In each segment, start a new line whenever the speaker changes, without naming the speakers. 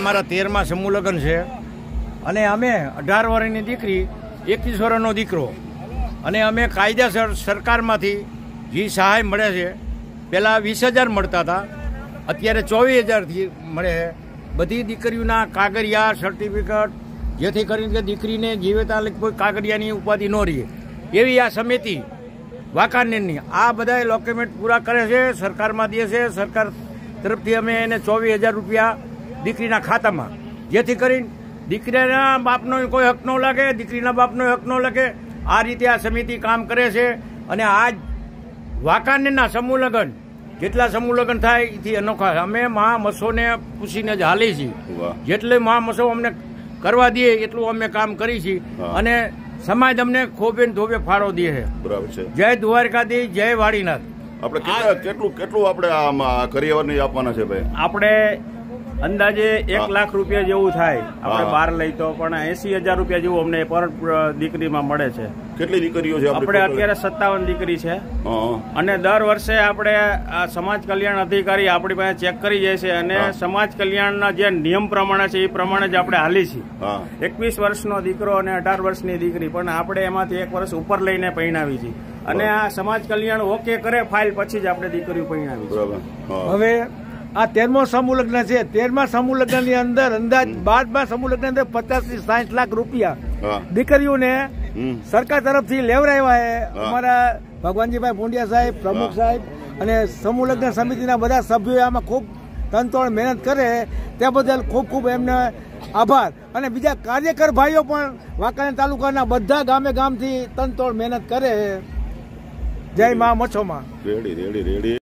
મારા 13મા સમૂહ લગ્ન છે અને અમે 18 વર્ષની દીકરી 21 વર્ષનો દીકરો અને અમે કાયદેસર સરકારમાંથી જે સહાય મળે છે પહેલાં 20,000 મળતા હતા, અત્યારે 24,000થી મળે છે. બધી દીકરીઓના કાગળિયા સર્ટિફિકેટ જેથી કરીને કે દીકરીને જીવતા કોઈ કાગળિયાની ઉપાધિ ન રહે એવી આ સમિતિ વાંકાનેરની આ બધા ડોક્યુમેન્ટ પૂરા કરે છે, સરકારમાં દે છે. સરકાર તરફથી અમે એને 24,000 રૂપિયા દીકરીના ખાતામાં, જેથી કરીને દીકરીના બાપનો કોઈ હક ન લાગે, દીકરીના બાપનો હક ન લાગે. આ રીતે આ સમિતિ કામ કરે છે. અને આજ વાંકાનેરના સમૂહ લગ્ન જેટલા સમૂહ લગ્ન થાય એથી અનોખા અમે મહામસોને પૂછીને જ હાલી છીએ. જેટલે મહામસો અમને કરવા દે એટલું અમે કામ કરી છીએ અને સમાજ અમને ખોબે ધોબે ફાળો દે છે.
બરાબર છે.
જય દ્વારકાધી, જય વાડીનાથ.
આપણે કેટલું આપણે આમાં કરિયાવરની આપવાના છે ભાઈ?
આપણે અંદાજે 1 લાખ રૂપિયા જેવું થાય. આપણે બહાર લઈ તો પણ 80,000 રૂપિયા જેવું અમને પર દીકરીમાં મળે છે.
કેટલી દીકરીઓ છે
આપણે? અત્યારે 57 દીકરી છે. અને દર વર્ષે આપણે સમાજ કલ્યાણ અધિકારી આપણી પાસે ચેક કરી જાય છે અને સમાજ કલ્યાણના જે નિયમ પ્રમાણે છે એ પ્રમાણે જ આપણે હાલી છીએ. 21 વર્ષનો દીકરો અને 18 વર્ષની દીકરી, પણ આપણે એમાંથી 1 વર્ષ ઉપર લઈને પરણાવી છીએ અને આ સમાજ કલ્યાણ ઓકે કરે ફાઇલ પછી જ આપણે દીકરીઓ પરણાવી છે.
હવે આ 13મો સમૂહ લગ્ન છે. 13મા સમૂહ લગ્ન ની અંદર અંદાજ 12મા સમૂહ લગ્ન અંદર 50 થી 60 લાખ રૂપિયા દીકરીઓને સરકાર તરફથી લેવરાવ્યા છે. અમારા ભગવાનજીભાઈ ભુંડિયા સાહેબ, પ્રમુખ સાહેબ અને સમૂહ લગ્ન સમિતિના બધા સભ્યોએ આમાં ખૂબ તનતોડ મહેનત કરે, તે બદલ ખૂબ ખૂબ એમને આભાર. અને બીજા કાર્યકર ભાઈઓ પણ વાંકાનેર તાલુકાના બધા ગામે ગામથી તનતોડ મહેનત કરે. જય મા મચ્છોમાં.
રેડી.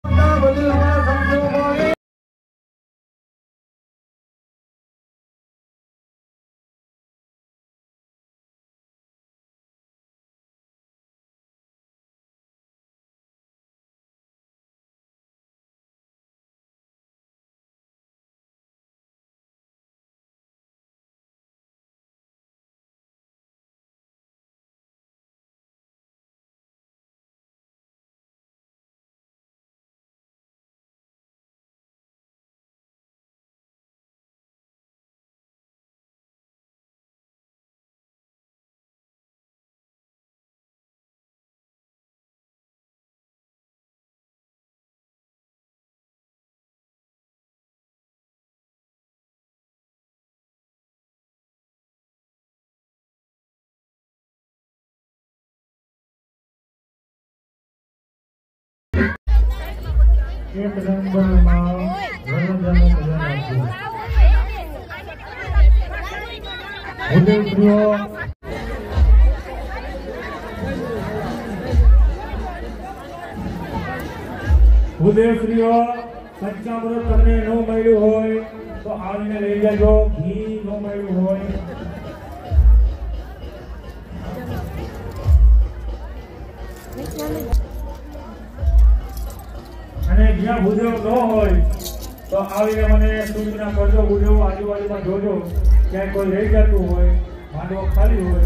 એક નંબરમાં ઉદયપ્રિયો પંચામૃત તમને ન મળ્યું હોય તો આવીને લઈ જજો. ઘી ન મળ્યું હોય અને જ્યાં ભૂદેવ ન હોય તો આવીને મને સૂચના કરજો. ભૂદેવ આજુબાજુમાં જોજો, ક્યાંય કોઈ રહી જતું હોય, માંડવો ખાલી હોય.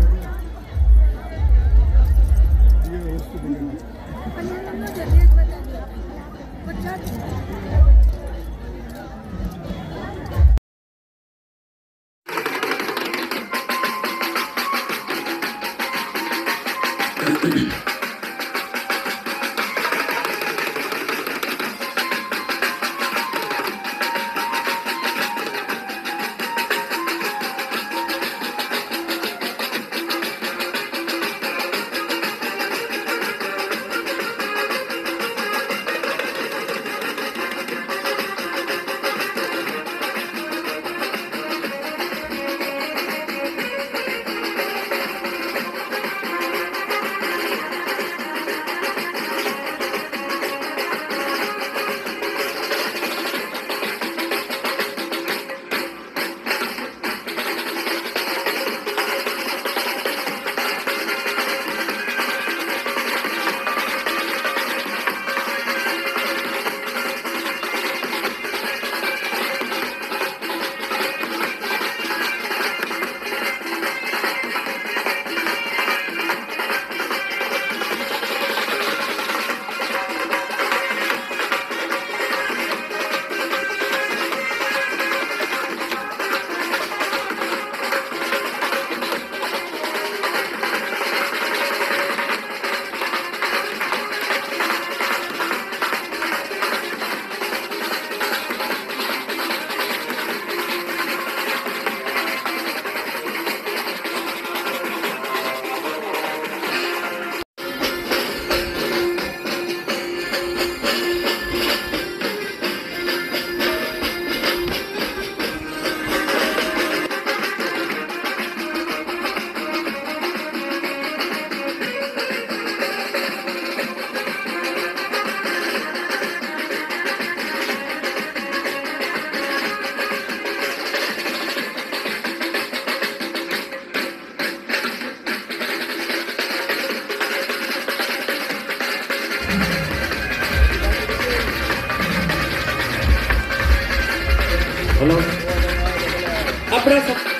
હેલો આપણે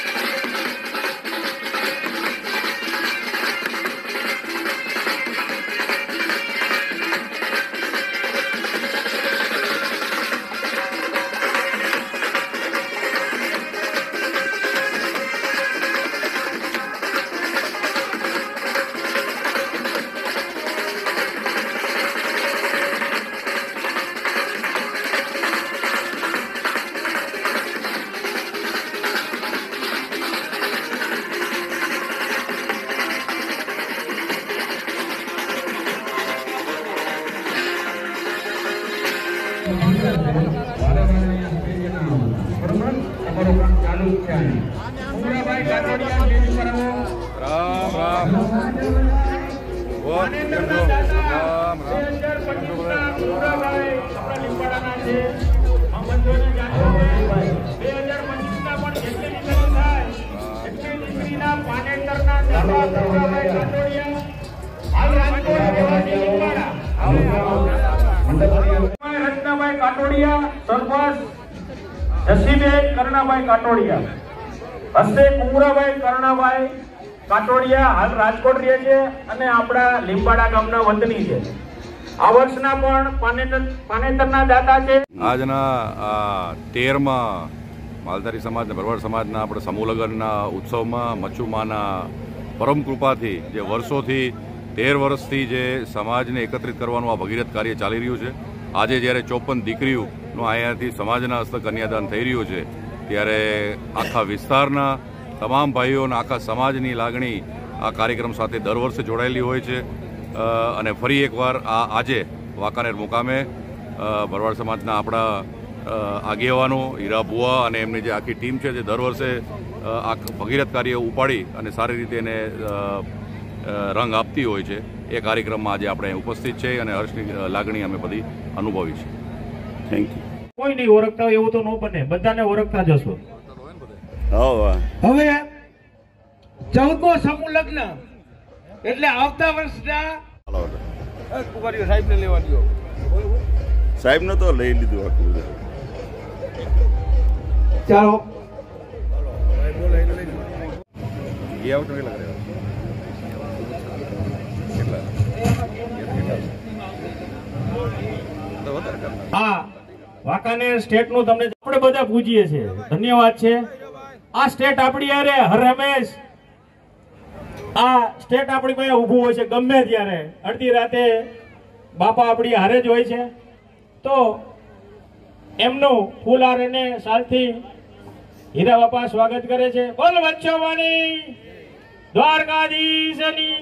રત્નાભાઈ કાટોડિયા સરપંચ જસીબેન કરણાભાઈ કાટોડિયા હસ્તે કુમરાભાઈ કરણાભાઈ કાટોડિયા હાલ રાજકોટ રહે છે અને આપણા લીંબાડા ગામના વતની છે. આ વર્ષના પણ પાનેતરના દાતા છે.
આજના 13મા માલધારી સમાજ અને ભરવાડ સમાજના આપણે સમૂહ લગ્નના ઉત્સવમાં મચ્છુમાના પરમ કૃપાથી જે વર્ષોથી 13 વર્ષથી જે સમાજને એકત્રિત કરવાનું આ ભગીરથ કાર્ય ચાલી રહ્યું છે, આજે જ્યારે 54 દીકરીઓનું અહીંયાથી સમાજના હસ્તક કન્યાદાન થઈ રહ્યું છે, ત્યારે આખા વિસ્તારના તમામ ભાઈઓ અને આખા સમાજની લાગણી આ કાર્યક્રમ સાથે દર વર્ષે જોડાયેલી હોય છે. અને ફરી એકવાર આજે વાંકાનેર મુકામે ભરવાડ સમાજના આપણા આગેવાનો હીરા બુઆ અને એમની જે આખી ટીમ છે, જે દર વર્ષે આ ભગીરથ કાર્ય ઉપાડી અને સારી રીતે એને રંગ આપતી હોય છે, એ કાર્યક્રમમાં આજે આપણે ઉપસ્થિત છે અને હર્ષની લાગણી અમે બધી અનુભવી છે.
Thank you.
કોઈ નહીં ઓળખતા હોય એવું તો ન બને, બધાને ઓળખતા જશો.
હવે 14મો સમૂહ લગ્ન એટલે આવતા વર્ષના કુમારીઓ સાહેબને લેવા દો.
સાહેબને તો લઈ લીધું આખું.
ચાલો
હા, વાંકાનેર સ્ટેટનું તમને આપણે બધા પૂજીએ છીએ, ધન્યવાદ છે. આ સ્ટેટ આપણી યારે હર હંમેશ આ સ્ટેટ આપણી પાસે ઊભું હોય છે. ગમે ત્યારે અડધી રાતે બાપા આપણી હારે જ હોય છે, તો એમનું ફૂલહાર અને સાલથી હીરા બાપા સ્વાગત કરે છે. બોલ વચ્ચોવાની દ્વારકાધીશની.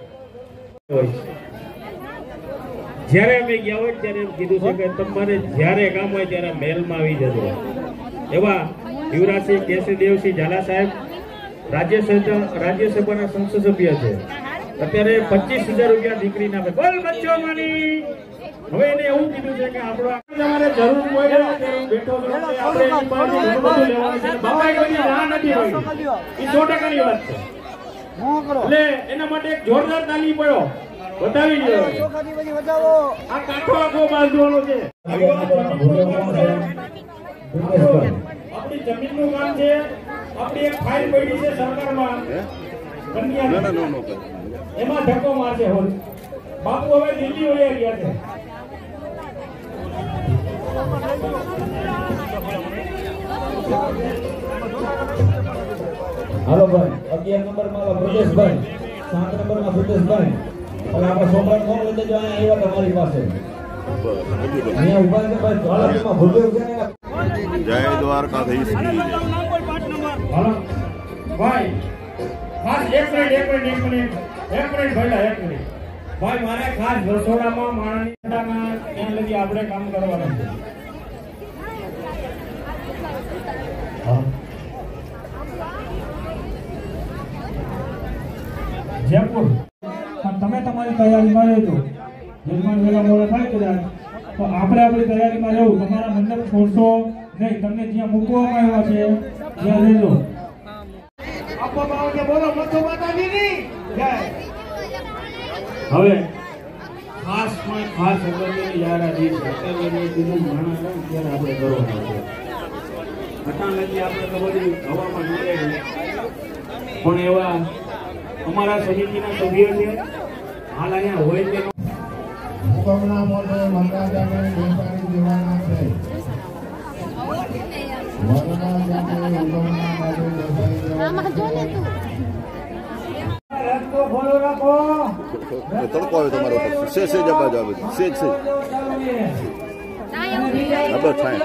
જ્યારે અમે ગયા હોય ત્યારે એમ કીધું છે કે તમારે જ્યારે કામ હોય ત્યારે મહેલમાં આવી જજો. એવા યુવરાજસિંહ કેસરીદેવસિંહ ઝાલા સાહેબ રાજ્યસભાના સંસદ સભ્ય છે. અત્યારે 25,000 રૂપિયા દીકરીના બોલ બચ્ચોમાંની. હવે એને એવું કીધું છે કે આપણો તમારે જરૂર હોય બેઠો આપણે એની પાસે ઘણું બધું લેવાનું છે. બાપાએ કોઈ ના નથી હોય, એ 100%ની વાત છે. એટલે એના માટે એક જોરદાર તાલી પડ્યો બતાવી દો. આ કાંઠો આખો બાંધવાનો છે. આપણી જમીનનું કામ છે. આપણી એક ફાઇલ પડી છે સરકારમાં, એમાં ધક્કો મારશે. બાપુ હવે દિલ્હી વહી ગયા છે.
હાલો ભાઈ, 11 નંબરમાં બ્રજેશભાઈ, 7 નંબરમાં બ્રજેશભાઈ, અને આપણા છોકરા કોણ લઈ જજો અહીંયા તમારી પાસે અહીંયા ઉભા છે ભાઈ. ઝાલામાં ભૂલ્યો છે ને.
જય દ્વારકાધીશ.
ભાઈ ખાસ એક મિનિટ ભાઈ, મારે ખાસ રસોડામાં માણસના ત્યાં લગી આપણે કામ કરવાનું છે. જયપુર તમે તમારી તૈયારીમાં રહેજો. જમવાનું વેલા મોડા થાય કદાચ તો આપણે આપણી તૈયારીમાં રહેવું. તમારા મંડપ છોડશો નહીં. તમને જ્યાં મૂકવામાં આવ્યા છે ત્યાં રહેજો. બોલો મચ્છુ માતાજીની જય. હવે ખાસમાં ખાસ અગત્યની યાદી છે. અત્યારે જેનું માણસ હોય ત્યારે આપણે કરવાનું છે. અચાનક આપણે તો બધી હવામાં નીકળે પણ એવા અમારા સમિતિના સભ્યો છે હાલ અહીંયા હોય તે
હુકમના મોઢે વરરાજાને બેસાડી દેવાના છે. વરરાજાને હુકમના મોઢે બેસાડી દેવાના છે.
રસ્તો ખોલો રાખો.
તડકો આવે તમારા ઉપર સેજ સેજ અવાજ આવે સેજ સેજ બસ થાય.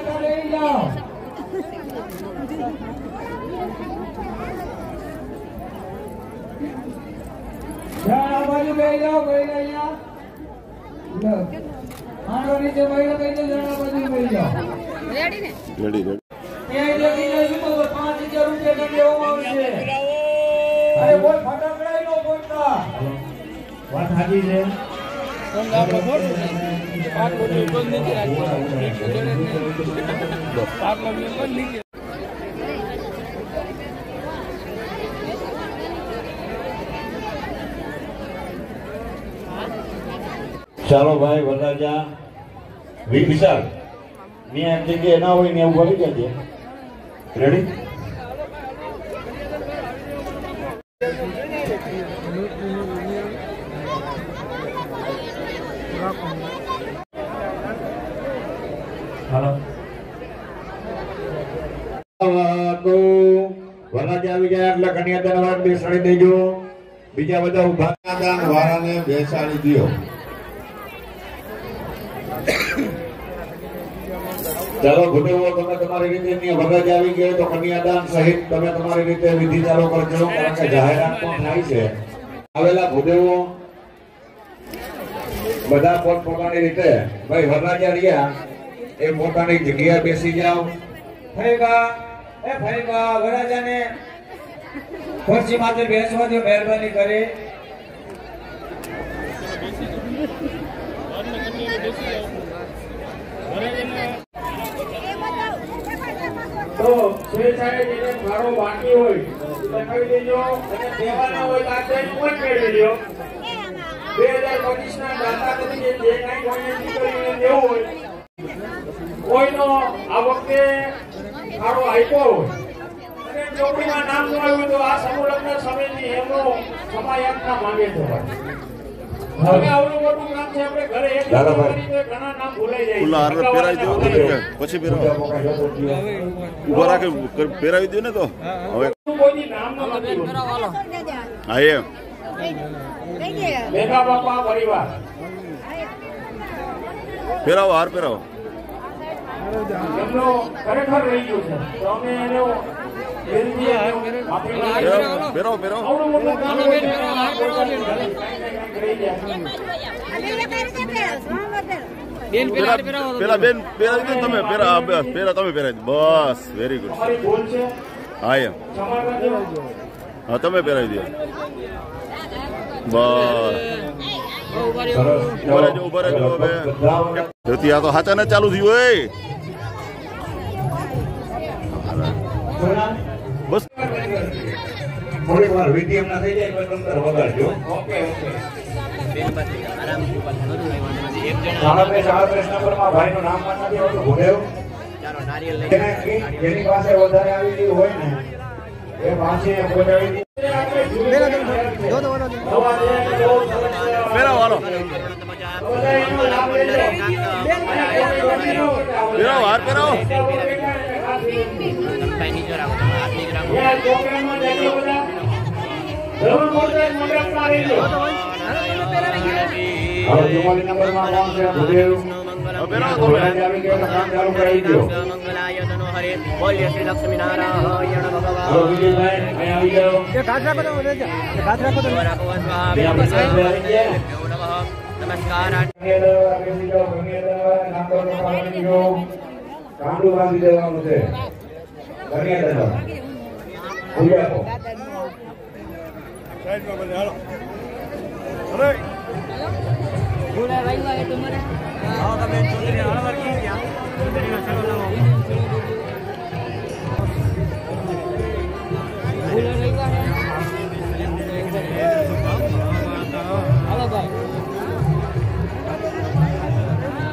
આ બાજુ બેસી જાઓ, બેસી અહીંયા. આનો નીચે બેસી જાઓ, બેસી જાઓ, આ બાજુ બેસી જાઓ.
રેડી રેડી
ત્યાં લગી જઈશું તો 5,000 રૂપિયા દંડ દેવામાં આવશે. અરે બોલ ફટાકડા નો બોલતા.
વાત સાચી છે.
ચાલો ભાઈ વરરાજા વિશાલ ને એમ જગ્યાએ ના હોય ને એવું કરી દેજે. રેડી?
હાલો
વરરાજા આવી જાય એટલે કન્યાદાન વાળા બેસાડી દેજો. બીજા બધા ઉભા
કન્યાદાન વાળાને બેસાડી દો.
ચાલો ભૂદેવો તમે તમારી રીતે વરરાજા આવી ગયો તો કન્યાદાન સહિત તમે તમારી રીતે વિધિ ચાલુ કરજો કારણ કે જાહેરાત પણ થાય છે. આવેલા ભૂદેવો બધા પોતપોતાની રીતે ભાઈ વરરાજા રહ્યા એ પોતાની જગ્યાએ બેસી જાઓ.
ફઈબા, એ ફઈબા, વરરાજાને ખુરશી માથે બેસવા દો, મહેરબાની કરી.
તો સ્વેચ્છાએ જેને ફાળો બાકી હોય લખાવી દેજો અને દેવાના હોય તો આ ચેક પણ કરી દેજો. 2025 ના દાતા તરીકે જે કાંઈ કોઈને દીકરીને દેવું હોય કોઈનો આ વખતે ફાળો આપ્યો હોય અને ચોપડીમાં નામ ન આવ્યું તો આ સમૂહ લગ્ન સમિતિ એમનો સમાયાતના માંગે છે. હવે આવડું મોટું કામ છે આપણે ઘરે એક ઘણા નામ ભૂલાઈ જાય.
ખુલ્લા હાર પહેરાવી દો પછી પહેરાવો ઉભા રાખે પહેરાવી દો ને તો હવે
કોઈ નામ ન નથી.
હા એમ
મેઘા બાપા પરિવાર
પહેરાવો હાર પહેરાવો.
એમનો ખરેખર રહી ગયું છે તો અમે એનો
પહેરાવો પહેરાવો.
આવડું મોટું કામ હોય તો
પેલા બેન પહેરાવી દો તમે પહેરા તમે પહેરાવી દો બસ વેરી ગુડ.
અમારી ભૂલ છે.
હા એમ
ક્ષમા કરજો.
હા તમે પહેરાવી દો બસ. ઉભા રહેજો હવે તેથી આ તો હાચા ને ચાલુ થયું હોય બસ.
થોડીક વાર વિધિ એમના થઈ જાય પછી અંદર વગાડજો. સાડા 3 નંબરમાં ભાઈનું નામ પણ નથી આવતું ભૂદેવ. જેની પાસે વધારે આવી ગયું હોય ને એ પાસે પહોંચાડી દે.
પહેરાવો હાલો પહેરાવો હાર પહેરાવો.
હવે 44 નંબરમાં કોણ છે ભૂદેવ?
પહેરાવો તમે
આવી ગયો તો કામ ચાલુ કરી દો. હવે વિજયભાઈ અહીં આવી જાઓ. કાંડું બાંધી દેવાનું છે.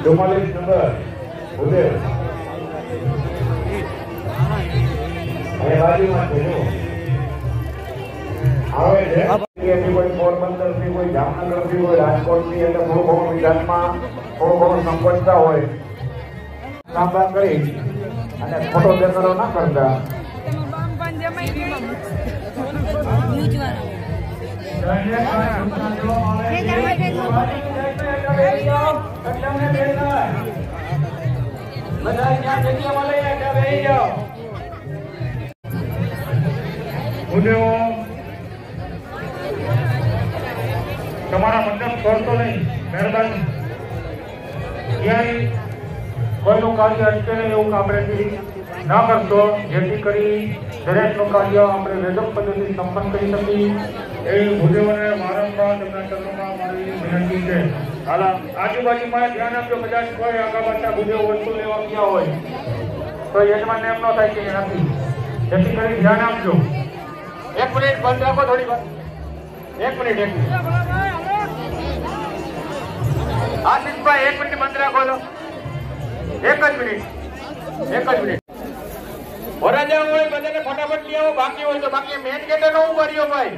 44 નંબર ઉદય અને બાજુમાં છે આવે છે કોઈ પોરબંદરથી કોઈ જામનગરથી કોઈ રાજકોટથી એટલે થોડું ઘણું વિધાનમાં થોડું ઘણું સંપર્કતા હોય કામકાજ કરી અને ખોટો દેખાડો ના કરતા તમારા મંડપ છોડતો નહીં, મહેરબાની ક્યાંય કોઈનું કાર્ય અટકે નહીં એવું આપણે ના કરશો, જેથી કરી દરેકનું કાર્ય આપણે વેદક પદ્ધતિ સંપન્ન કરી શકીએ એવી ભૂદેવોને વારંવાર તેમના ચરણોમાં મારી વિનંતી છે. હાલા આજુબાજુમાં ધ્યાન આપજો, કદાચ કોઈ આગા પાછા ભૂદેવ વસ્તુ લેવા ગયા હોય તો યજમાનને એમ ન થાય કે નથી, જેથી કરી ધ્યાન આપજો. 1 મિનિટ બંધ રાખો, થોડી વાર 1 મિનિટ આશીષભાઈ 1 મિનિટ બંધ રાખો છો. 1 જ મિનિટ વરાજા હોય બધાને ફટાફટ લઈ આવો, બાકી હોય તો બાકી મેન ગેટે નો ઉભા રહ્યો ભાઈ.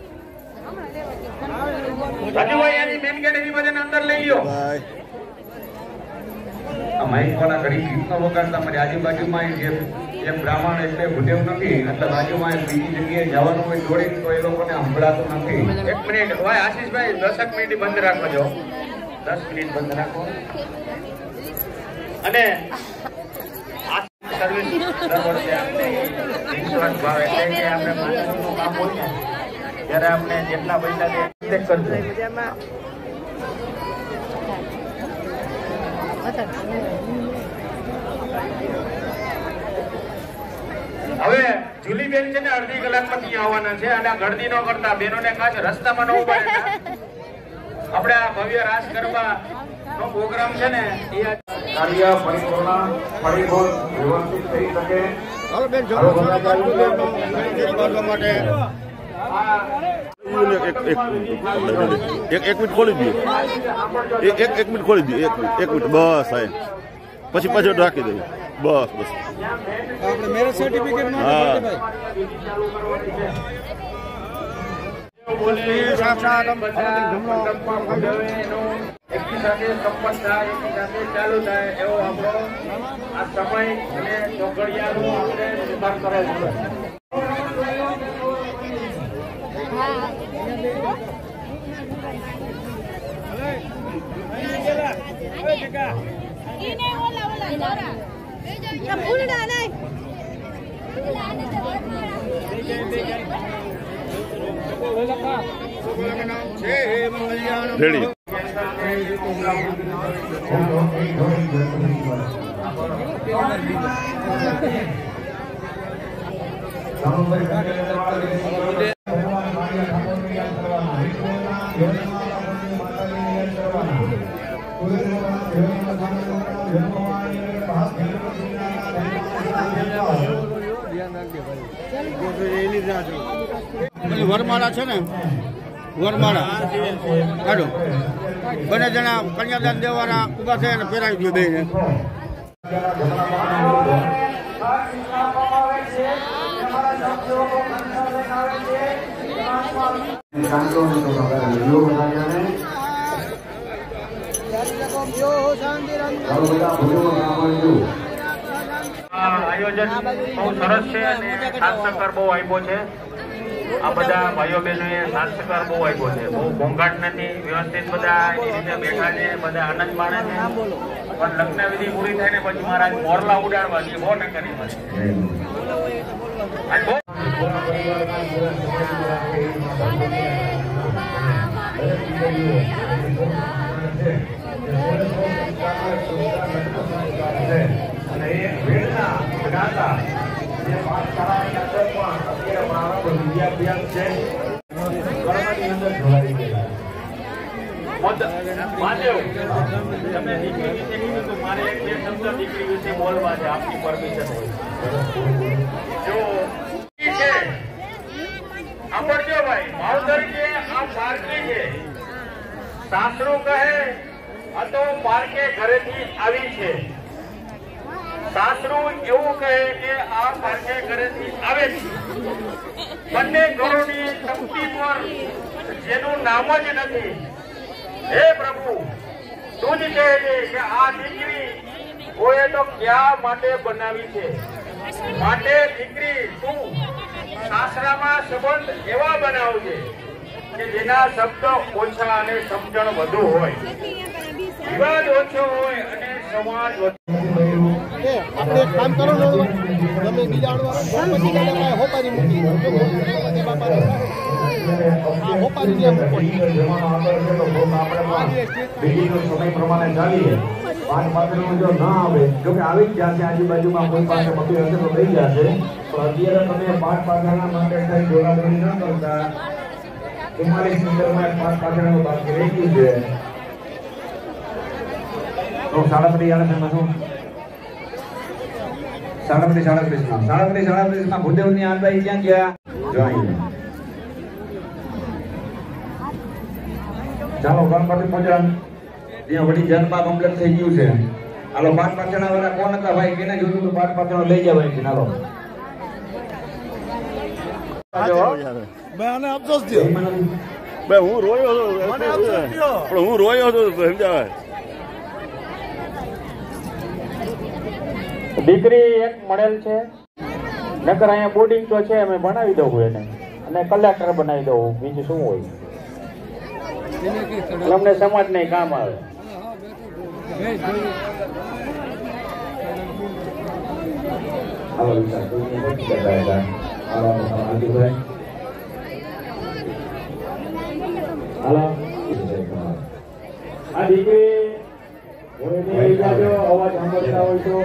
રાજુભાઈ એની મેન ગેટ એની બધાને અંદર લઈ લ્યો. આ માઇક વાળા ઘડી ગીત નો વગાડતા મારી આજુબાજુમાં જે બ્રાહ્મણ એટલે ભૂદેવ નથી, એટલે બાજુમાં બીજી જગ્યાએ જવાનું હોય દોડી તો એ લોકોને સંભળાતું નથી. 1 મિનિટ ભાઈ આશીષભાઈ 10 મિનિટ બંધ રાખો છો, 10 મિનિટ બંધ રાખો. અને સર્વિસ દર વર્ષે આપણે ઇન્સ્યોરન્સ ભાવ એટલે કે આપણે માતાજીનું કામ હોય ને ત્યારે આપણે જેટલા પૈસા દે કરજો. હવે જુલી બેન છે ને અડધી કલાકમાં ત્યાં આવવાના છે અને ગળદી નો કરતા બેનોને ખાસ રસ્તામાં ન ઉભા રહેતા. આપણે આ ભવ્ય રાસ ગરબા નો પ્રોગ્રામ છે ને એ કાર્ય પરિપૂર્ણ પરિપૂર્ણ વ્યવસ્થિત થઈ શકે.
એક મિનિટ ખોલી દઈએ, એક મિનિટ ખોલી દઈએ, 1 મિનિટ બસ સાહેબ, પછી પાછળ રાખી દઈએ બસ.
આપણે મેરેજ સર્ટિફિકેટ નો
ચાલુ થાય એવો આપણો આ સમય અને ચોઘડિયાનો આપણે સુધાર કરેલો છે.
રેડી
વરમાળા છે ને, વરમાળા કાઢો, બંને જણા કન્યાદાન દેવાના ઉભા થયા અને પહેરાવી દો બેને.
આયોજન બહુ સરસ છે અને સાથ સહકાર બહુ આપ્યો છે. આ બધા ભાઈઓ બહેનોએ સાથ સહકાર બહુ આપ્યો છે. બહુ ઘોંઘાટ નથી, વ્યવસ્થિત બધા એ રીતે બેઠા છે, બધા આનંદ માણે છે. પણ લગ્ન વિધિ પૂરી થાય ને પછી મહારાજ મોરલા ઉડાડવા છે 100%. દીકરી વિશે બોલવા છે, આપની પરમિશન હોય જો સાંભળજો ભાઈ. માવતર કે આ પારકી છે, સાસરું કહે
તો પારકે ઘરેથી આવી છે. સાસરું એવું કહે કે આ પારકે ઘરેથી આવે છે. બંને ઘરોની તકતી પર જેનું નામ જ નથી. હે પ્રભુ, તું જ કહે છે કે આ દીકરી કોઈએ તો ક્યાં માટે બનાવી છે. માટે દીકરી તું સાસરામાં સંબંધ એવા બનાવજે કે જેના શબ્દ ઓછા અને સમજણ વધુ હોય, વિવાદ ઓછો હોય અને સમાજ
આપણે એક કામ કરો ને, તમે બીજા હોપારી મૂકી
સમય પ્રમાણે ચાલીએ. પાંચ પાત્રનો જો ના આવે, જો કે આવી જ જશે, આજુબાજુમાં કોઈ પાસે બકરી હશે તો થઈ જશે. પણ અત્યારે તમે પાંચ પાત્રના માટે કઈ દોડાદોડી ન કરતા. 44 મીટરમાં 5 પાત્રનું બાકી રહી ગયું છે. તો 37 માં શું 37 માં ભૂદેવની આંબાઈ ક્યાં ગયા? જોઈ ચાલો ગણપતિ પૂજન ત્યાં વળી જન્મા કમ્પ્લીટ થઈ ગયું છે. હાલો 5 પાછળના વાળા કોણ હતા ભાઈ? કેને જોયું તો 5 પાછળ લઈ જાવ અહીંથી. હાલો
હું રોયો હતો પણ હું રોયો હતો સમજાય.
દીકરી એક મળેલ છે, નકર અહીંયા બોર્ડિંગ તો છે, અમે ભણાવી દઉં એને અને કલેક્ટર બનાવી દઉં. બીજું શું હોય? અમને સમાજ નહીં કામ આવે. આ દીકરી અવાજ સાંભળતા હોય તો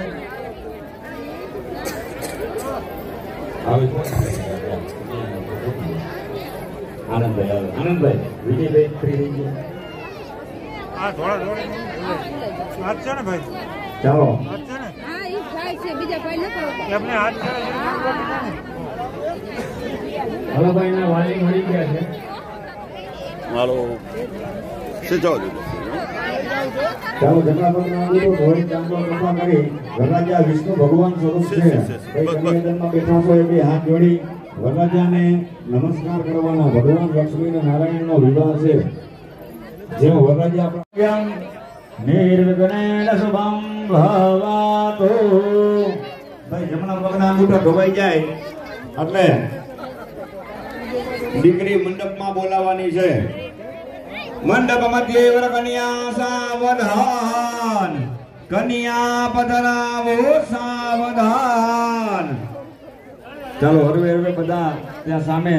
આનંદભાઈ વિજયભાઈ ફ્રી થઈ ગયા. ચાલો હલોભાઈ ના વાલી મળી ગયા છે.
હાલો
ચાલો વરરાજા વિષ્ણુ ભગવાન સ્વરૂપ છે. નિવેદનમાં બેઠા છો એટલે હાથ જોડી વરરાજાને નમસ્કાર કરવાના. ભગવાન લક્ષ્મી અને નારાયણનો વિવાહ છે. જેમ વરરાજા નિર્વિઘ્નેન શુભમ ભવાતો. ભાઈ જમણા પગના અંગૂઠા ધોવાઈ જાય એટલે દીકરી મંડપમાં બોલાવવાની છે. મંડપ મધ્યે વર કન્યા સાવધાન, કન્યા પધરાવો સાવધાન. ચાલો હરવે હરવે બધા ત્યાં સામે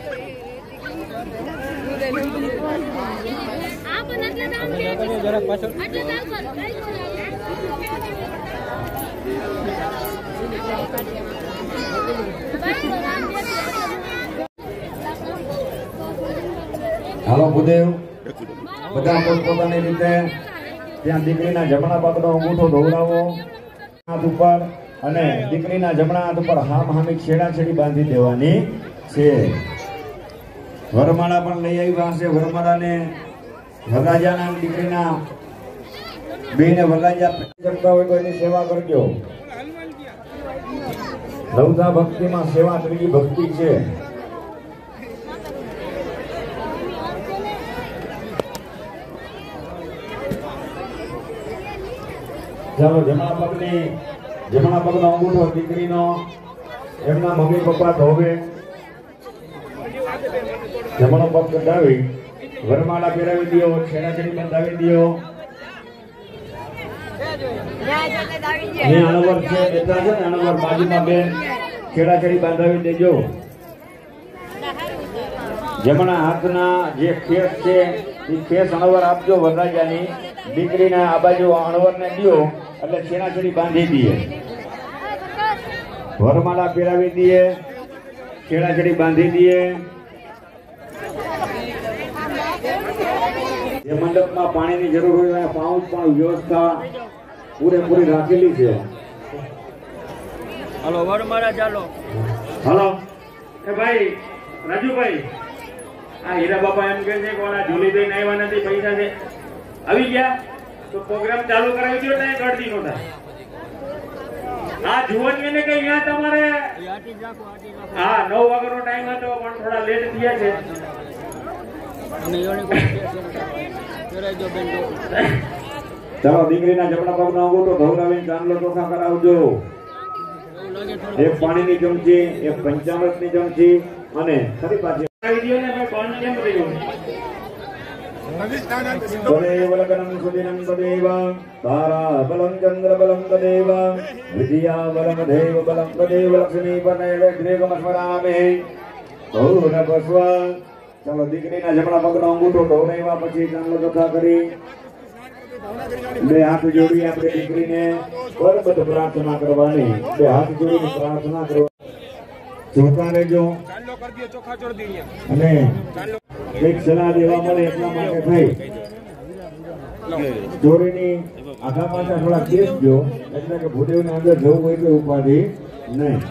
હાલો ભૂદેવ બધા પોતપોતાની રીતે ત્યાં દીકરીના જમણા પગનો અંગૂઠો ઢોળાવો હાથ ઉપર અને દીકરીના જમણા હાથ ઉપર હામી છેડાછેડી બાંધી દેવાની છે. વરમાળા પણ લઈ આવ્યા છે. વરમાળાને વરરાજાના દીકરીના બેને વરરાજા શકતા હોય તો એની સેવા કરજો. નવધા ભક્તિમાં સેવા ત્રીજી ભક્તિ છે. ચાલો જમણા પગનો અંગૂઠો દીકરીનો એમના મમ્મી પપ્પા ધોવે. જમણો પગ કઢાવી વરમાળા પહેરાવી દો, છેડાછેડી બંધાવી દો. અણવર છે બેઠા છે ને, અણવર બાજુમાં બે છેડાછેડી બાંધાવી દેજો. જમણા હાથના જે ખેસ છે એ ખેસ અણવર આપજો. વરરાજાની દીકરીના આ બાજુ અણવરને દો એટલે છેડાછેડી બાંધી દઈએ. વરમાળા પહેરાવી દઈએ, છેડાછેડી બાંધી દઈએ. જે મંડપમાં પાણીની જરૂર હોય પાઉચ પણ વ્યવસ્થા પૂરેપૂરી રાખેલી છે.
હાલો વરમાળા ચાલો.
હાલો એ ભાઈ રાજુભાઈ, આ હીરા બાપા એમ કે છે કે ઓલા ઝૂલી દઈને આવ્યા નથી, પૈસા છે આવી ગયા. તો પ્રોગ્રામ ચાલુ કરાવી દો ને ગળતી નહોતા આ જુવાનીને કે અહીંયા તમારે હા 9 વાગ્યાનો ટાઈમ હતો પણ થોડા લેટ થયા છે
ચાલો દીકરીના જમણા પગનો અંગૂઠો ધોવરાવીને ચાંદલો ચોખા કરાવજો. એક પાણીની ચમચી, એક પંચામૃતની ચમચી અને ફરી પાછી તદેવ લગ્નમ સુદિનમ તદેવ તારા બલમ ચંદ્ર બલમ તદેવ વિદ્યા બલમ દેવ બલમ તદેવ લક્ષ્મી પનેવ ગ્રેગમ સ્મરામે બહુન બસ્વ. ચાલો દીકરીના જમણા પગનો અંગૂઠો ધોવરાવ્યા પછી ચાંદલો ચોખા કરી બે હાથ જોડી આપણે દીકરીને પરબત પ્રાર્થના કરવાની. બે હાથ જોડીને પ્રાર્થના કરવાની. ચોખા રહેજો અને એક સલાહ દેવા મળે એટલા માટે થઈ જોડીની આખા પાછા થોડા બેસજો એટલે કે ભૂદેવને અંદર જવું હોય તો ઉપાધિ નહીં.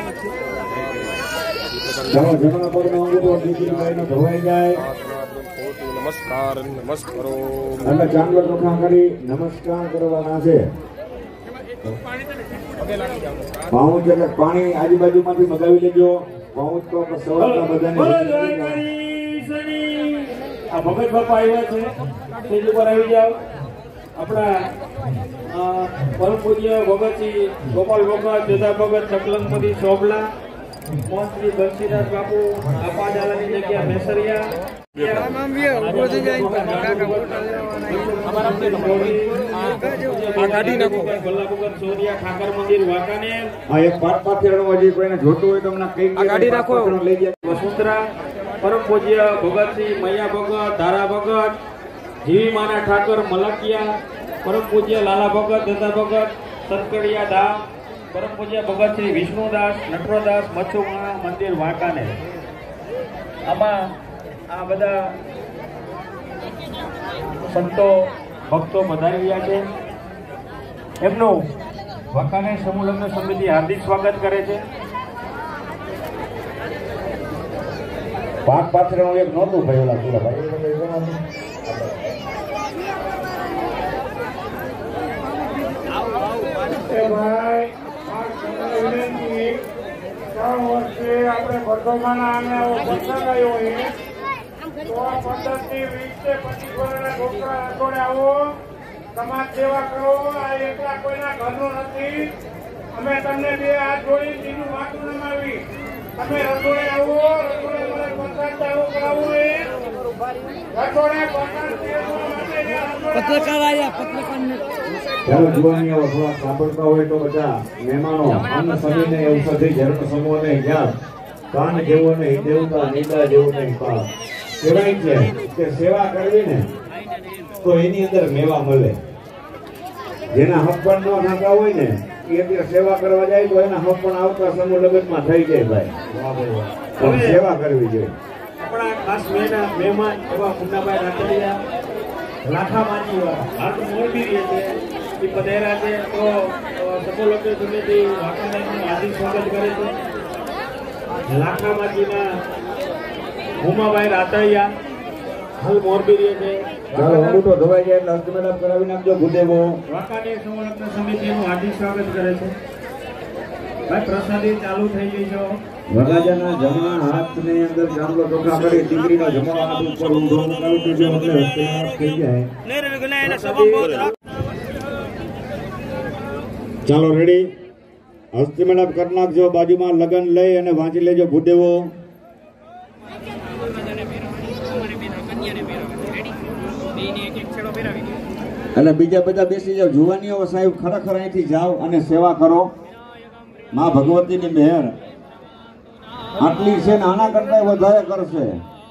ચાલો જમણા પગનો અંગૂઠો દીકરી ભાઈનો ધોવાઈ જાય
નમસ્કાર નમસ્કારો
એટલે ચાંદલો ચોખા કરી નમસ્કાર કરવાના છે. પાઉચ એટલે પાણી આજુબાજુમાંથી મગાવી લેજો. પાઉચ તો સવારના બધાને
આ ભગત બાપા આવ્યા છે સ્ટેજ ઉપર આવી જાઓ. આપણા પરમ પૂજ્ય ભગતજી ગોપાલ ભગત જદા ભગત ચકલંગપતિ સોબલા મોહનશ્રી બંસીદાસ બાપુ આપાદાલાની જગ્યા મેસરિયા વસુંધરા પરમ પૂજ્ય ભગતસિંહ મૈયા ભગત ધારા ભગત જીવી માના ઠાકર મલકિયા પરમ પૂજ્ય લાલા ભગત દત્તા ભગત સતકડિયા ધામ પરમ પૂજ્ય ભગતશ્રી વિષ્ણુદાસ નટવરદાસ મચ્છુમાણા મંદિર વાંકાને. આમાં આ બધા સંતો ભક્તો પધારી રહ્યા છે. એમનું વાંકાનેર સમૂહ લગ્ન સમિતિ હાર્દિક સ્વાગત કરે છે.
પાક પાથરણું એક નહોતું ભાઈ ઓલા પૂરા ભાઈ
આપણે વર્ધમાન આમે પ્રસંગ આવ્યો હોય તો આ 15 થી 20 થી 25 વર્ષના છોકરા આગળ આવો, સમાજ સેવા કરો. આ એકલા કોઈના ઘરનું નથી. અમે તમને બે હાથ જોડી બીજું વાતું નમાવી. તમે રસોડે આવો, રસોડે પ્રસાદ ચાલુ કરાવવું એ રસોડે
પત્રકાર આવ્યા પત્રકાર
ચાલો જુવાનીઓ થોડા સાંભળતા હોય તો બધા મહેમાનો અન્ન સમીને ઔષધિ જન્મ સમૂહને યાદ કાન જેવો નહીં દેવતા નિંદા જેવું નહીં પાપ. કહેવાય છે કે સેવા કરવી ને તો એની અંદર મેવા મળે. જેના હક પણ ન થતા હોય ને એ અત્યારે સેવા કરવા જાય તો એના હક પણ આવતા સમૂહ લગ્નમાં થઈ જાય ભાઈ. સેવા કરવી જોઈએ.
આપણા ખાસ મહેમાન એવા મુન્નાભાઈ રાઠોડિયા લાખામાજી હાથ મોરબી રહે છે એ પધાર્યા છે. તો સમૂહ લગ્ન સમિતિ વાંકાનેરનું હાર્દિક સ્વાગત કરે છે. લાખામાજીના ઉમાભાઈ રાતળિયા હાલ મોરબી રહે છે.
અંગૂઠો ધોવાઈ જાય એટલે હસ્તમેળાપ કરાવી નાખજો ભૂદેવો.
વાંકાનેર સમૂહ લગ્ન સમિતિનું હાર્દિક સ્વાગત કરે છે. ભાઈ પ્રસાદી ચાલુ થઈ ગઈ છે.
વરરાજાના જમણા હાથની અંદર ચાંદલો ચોખા કરી દીકરીનો જમણો હાથ ઉપર ઊંધો મુકાવી દેજો એટલે હસ્તમેળાપ થઈ જાય. ચાલો રેડી હસ્તમેળાપ કરી નાખજો. બાજુમાં લગન લઈ અને વાંચી લેજો ભૂદેવો. અને બીજા બધા બેસી જાઓ. જુવાનીઓ સાહેબ ખરેખર અહીંથી જાઓ અને સેવા કરો. માં ભગવતીની મહેર આટલી છે ને આના કરતા વધારે કરશે.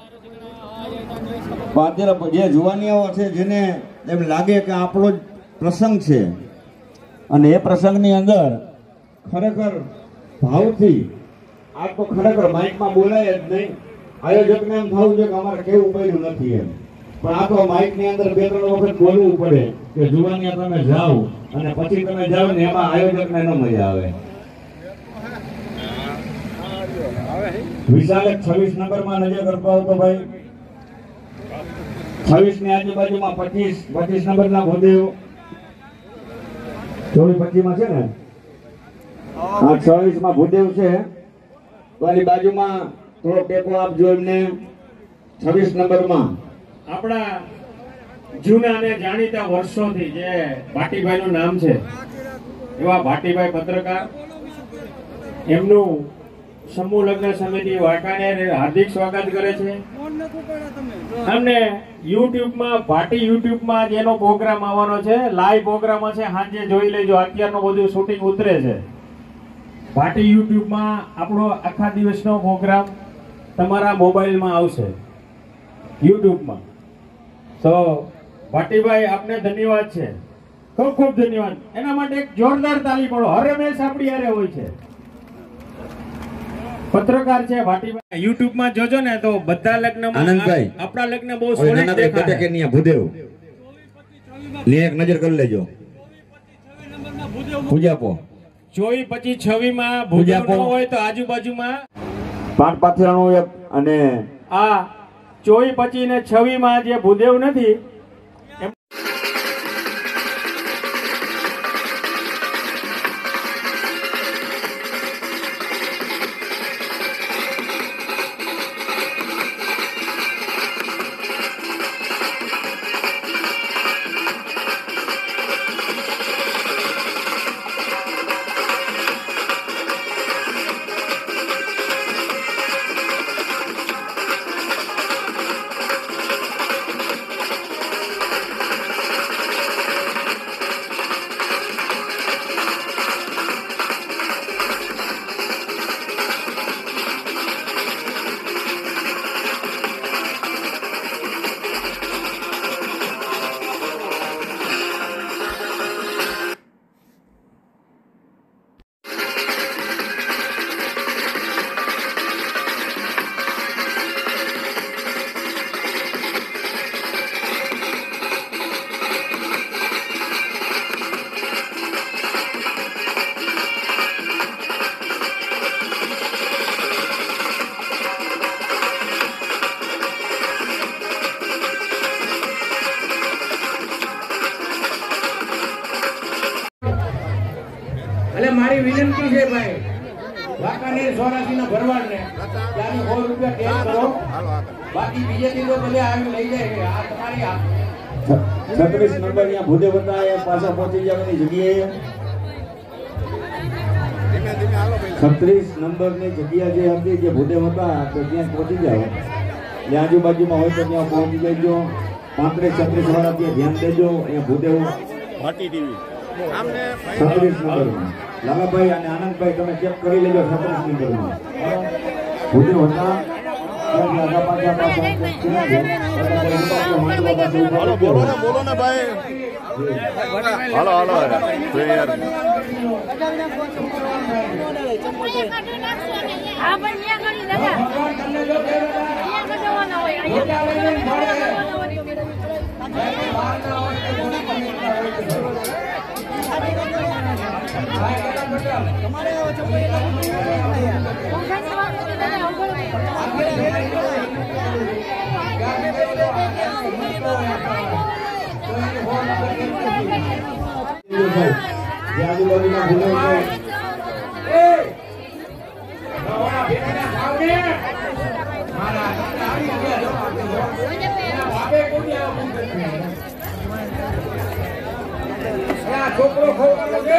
અત્યારે જે જુવાનીઓ છે જેને એમ લાગે કે આપણો જ પ્રસંગ છે અને એ પ્રસંગની અંદર ખરેખર ભાવથી આ તો ખરેખર માઇકમાં બોલાય જ નહીં. આયોજકને એમ થવું છે કે અમારે કેવું પડ્યું નથી એમ, પણ આ તો માઇકની અંદર 2-3 વખત બોલવું પડે કે જુવાનિયા તમે જાઓ અને પછી તમે જાઓ ને એમાં આયોજકને ન મજા આવે. વિશાલ 26 નંબરમાં નજર કરતો હતો ભાઈ. 26 ની આજુબાજુમાં 25 નંબરના ભૂદેવ 24-25 માં છે ને આ 26 માં ભૂદેવ છે તો આની બાજુમાં થોડો ટેકો આપજો એમને 26 નંબરમાં
આપણા જૂના અને જાણીતા વર્ષોથી જે ભાટીભાઈ નું નામ છે એવા ભાટીભાઈ પત્રકાર એમનું સમૂહ લગ્ન સમિતિ વાંકાનેર હાર્દિક સ્વાગત કરે છે અને યુટ્યુબમાં ભાટી યુટ્યુબમાં જેનો પ્રોગ્રામ આવવાનો છે લાઈવ પ્રોગ્રામ છે સાંજે જોઈ લેજો અત્યારનું બધું શૂટિંગ ઉતરે છે ભાટી યુટ્યુબમાં આપણો આખા દિવસનો પ્રોગ્રામ તમારા મોબાઈલમાં આવશે યુટ્યુબમાં તો ભાટીભાઈ આપને ધન્યવાદ છે ખૂબ ખૂબ ધન્યવાદ એના માટે એક જોરદાર તાલી પડો હર રમેશ આપણી હારે હોય છે પત્રકાર છે ભાટીભાઈ યુટ્યુબમાં જોજો ને તો બધા લગ્નમાં આપણા લગ્ન બહુ સોલિડ દેખાય
કે નિયા ભૂદેવ ને એક નજર કરી લેજો પૂજાપો
24, 25, 26 માં ભૂદેવ હોય તો આજુબાજુમાં
પાટ પાથરાનું એક અને
આ 24, 25 ને 26 માં જે ભૂદેવ નથી
મારી વિનંતી છે ભાઈ વાંકાનેર 84 ના ભરવાડ ને ત્યાંની 100 રૂપિયા ટેક્સ કરો બાકી બીજે દિવસે ભલે આવી લઈ જાય આ તમારી
36 નંબર અહીંયા ભૂદેવ હતા એ પાછા પહોંચી જવાની જગ્યાએ 36 નંબરની જગ્યા જે હતી જે ભૂદેવ હતા તો ત્યાં પહોંચી જાવ જે આજુબાજુમાં હોય તો ત્યાં પહોંચી જજો 35-36 વાળા ત્યાં ધ્યાન દેજો અહીંયા ભૂદેવ
ભાટી ટીવી
36 નંબરમાં લાલાભાઈ અને આનંદભાઈ તમે ચેક કરી લેજો 36 નંબરમાં ભૂદેવ હતા
બોલો ને ભાઈ હાલો
છોકરો ખોવાનો છે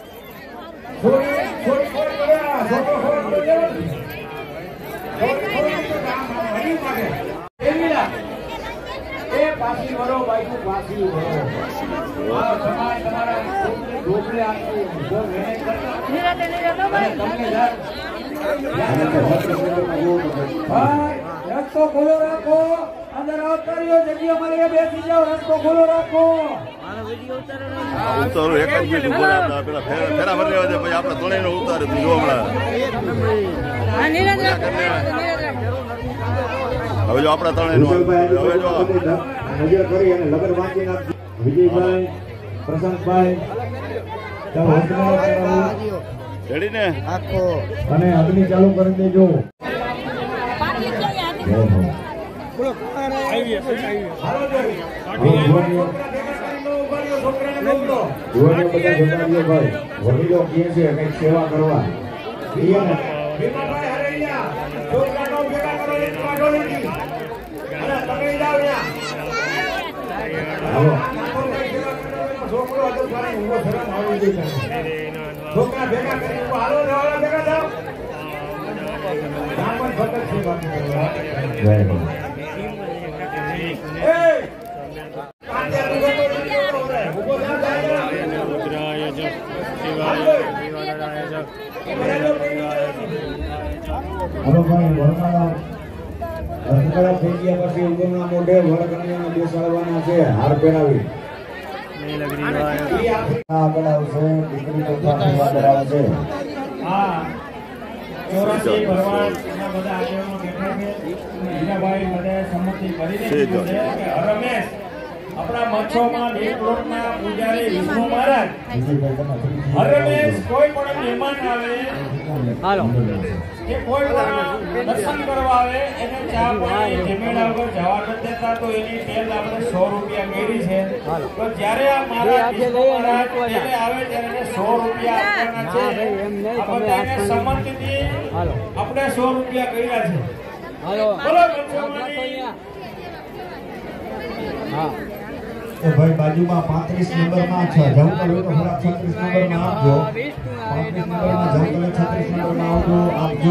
પાછી વરો બાઈકું પાછી વરો સમાજ તમારા ઢોકળે આપવું રસ્તો ખોલો રાખો અંદર આવતારીઓ જગ્યા મળે બેસી જાઓ રસ્તો ખોલો રાખો
ઉતારો એક જ મિનિટ ઉભો રહ્યા પેલા ફેરા ભરી લેવા દે પછી આપણે ત્રણેયનો ઉતારે તું જો હમણાં હવે જો આપણા ત્રણેયનો હવે જો
નજર કરી અને લગન વાંચી નાખ વિજયભાઈ પ્રશાંતભાઈ
રેડી ને
અને અગ્નિ ચાલુ કરી દેજો વડીલો કહે છે કઈક સેવા કરવા
છોકરા ભેગા કરી હાલો ભેગા થાવ મોઢે વરકન્યાને બેસાડવાના છે હાર પહેરાવી
આપણા મચ્છોમાં બે પ્લોટના પૂજારી વિષ્ણુ મહારાજ હરમેશ કોઈ પણ મહેમાન આવે કે કોઈ પણ દર્શન કરવા આવે એને ચા પાણી જમેલા વગર જવા નથી દેતા તો એની તેલ આપણે 100 રૂપિયા મેળી છે તો જ્યારે આ મહારાજ વિષ્ણુ મહારાજ ત્યારે આવે ત્યારે એને 100 રૂપિયા આપવાના છે આપણે એને સંમતિથી આપણે 100 રૂપિયા કર્યા છે બોલો મચ્છોમાંની
હા ભાઈ બાજુમાં 35 નંબરમાં છે જવું પડ્યું તો થોડા 36 નંબરમાં આપજો 35 નંબરમાં જવું પડે 36 નંબરમાં આપજો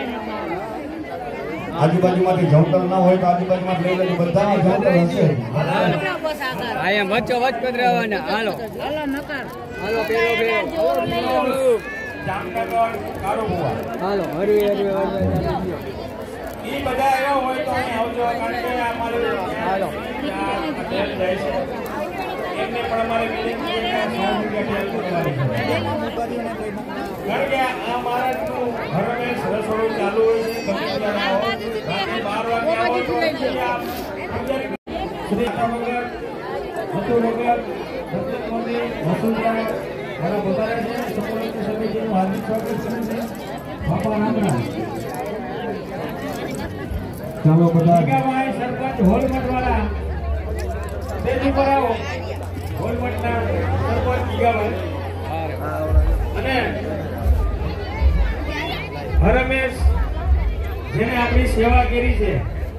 આજુબાજુમાંથી જવતલ ના હોય તો આજુબાજુમાં લઈ લેજો બધામાં જવતલ હશે
આયા વચ્ચો વચ્ચ પધરાવાના હાલો હાલો નકાર હાલો પેલો
જામનગર કારોબુઆ
હાલો હરવી
ઈ બધા આવ્યા હોય તો અહીં આવજો કારણ કે અમારે હાલો તેલ જાય છે એમને પણ અમારે વિનંતી છે કે 100 રૂપિયા તેલ કરવાની કારણ કે આ મહારાજનું હરમેશ રસોડું ચાલુ હોય છે રાત્રે 12 વાગે આવો તો શ્રી આકાવગર મથુરગર સત્યમોદી વસુંધરા મારા પોતાના છે સંપૂર્ણ સમિતિનું હાર્દિક સ્વાગત છે બાપા નામના
ચાલો બધા
ભાઈ સરપંચ હોલમટ વાળા બેજી પર આવો હોલમટના સરપંચ ગીગાભાઈ અને હરમેશ જેને આપણી સેવા કરી છે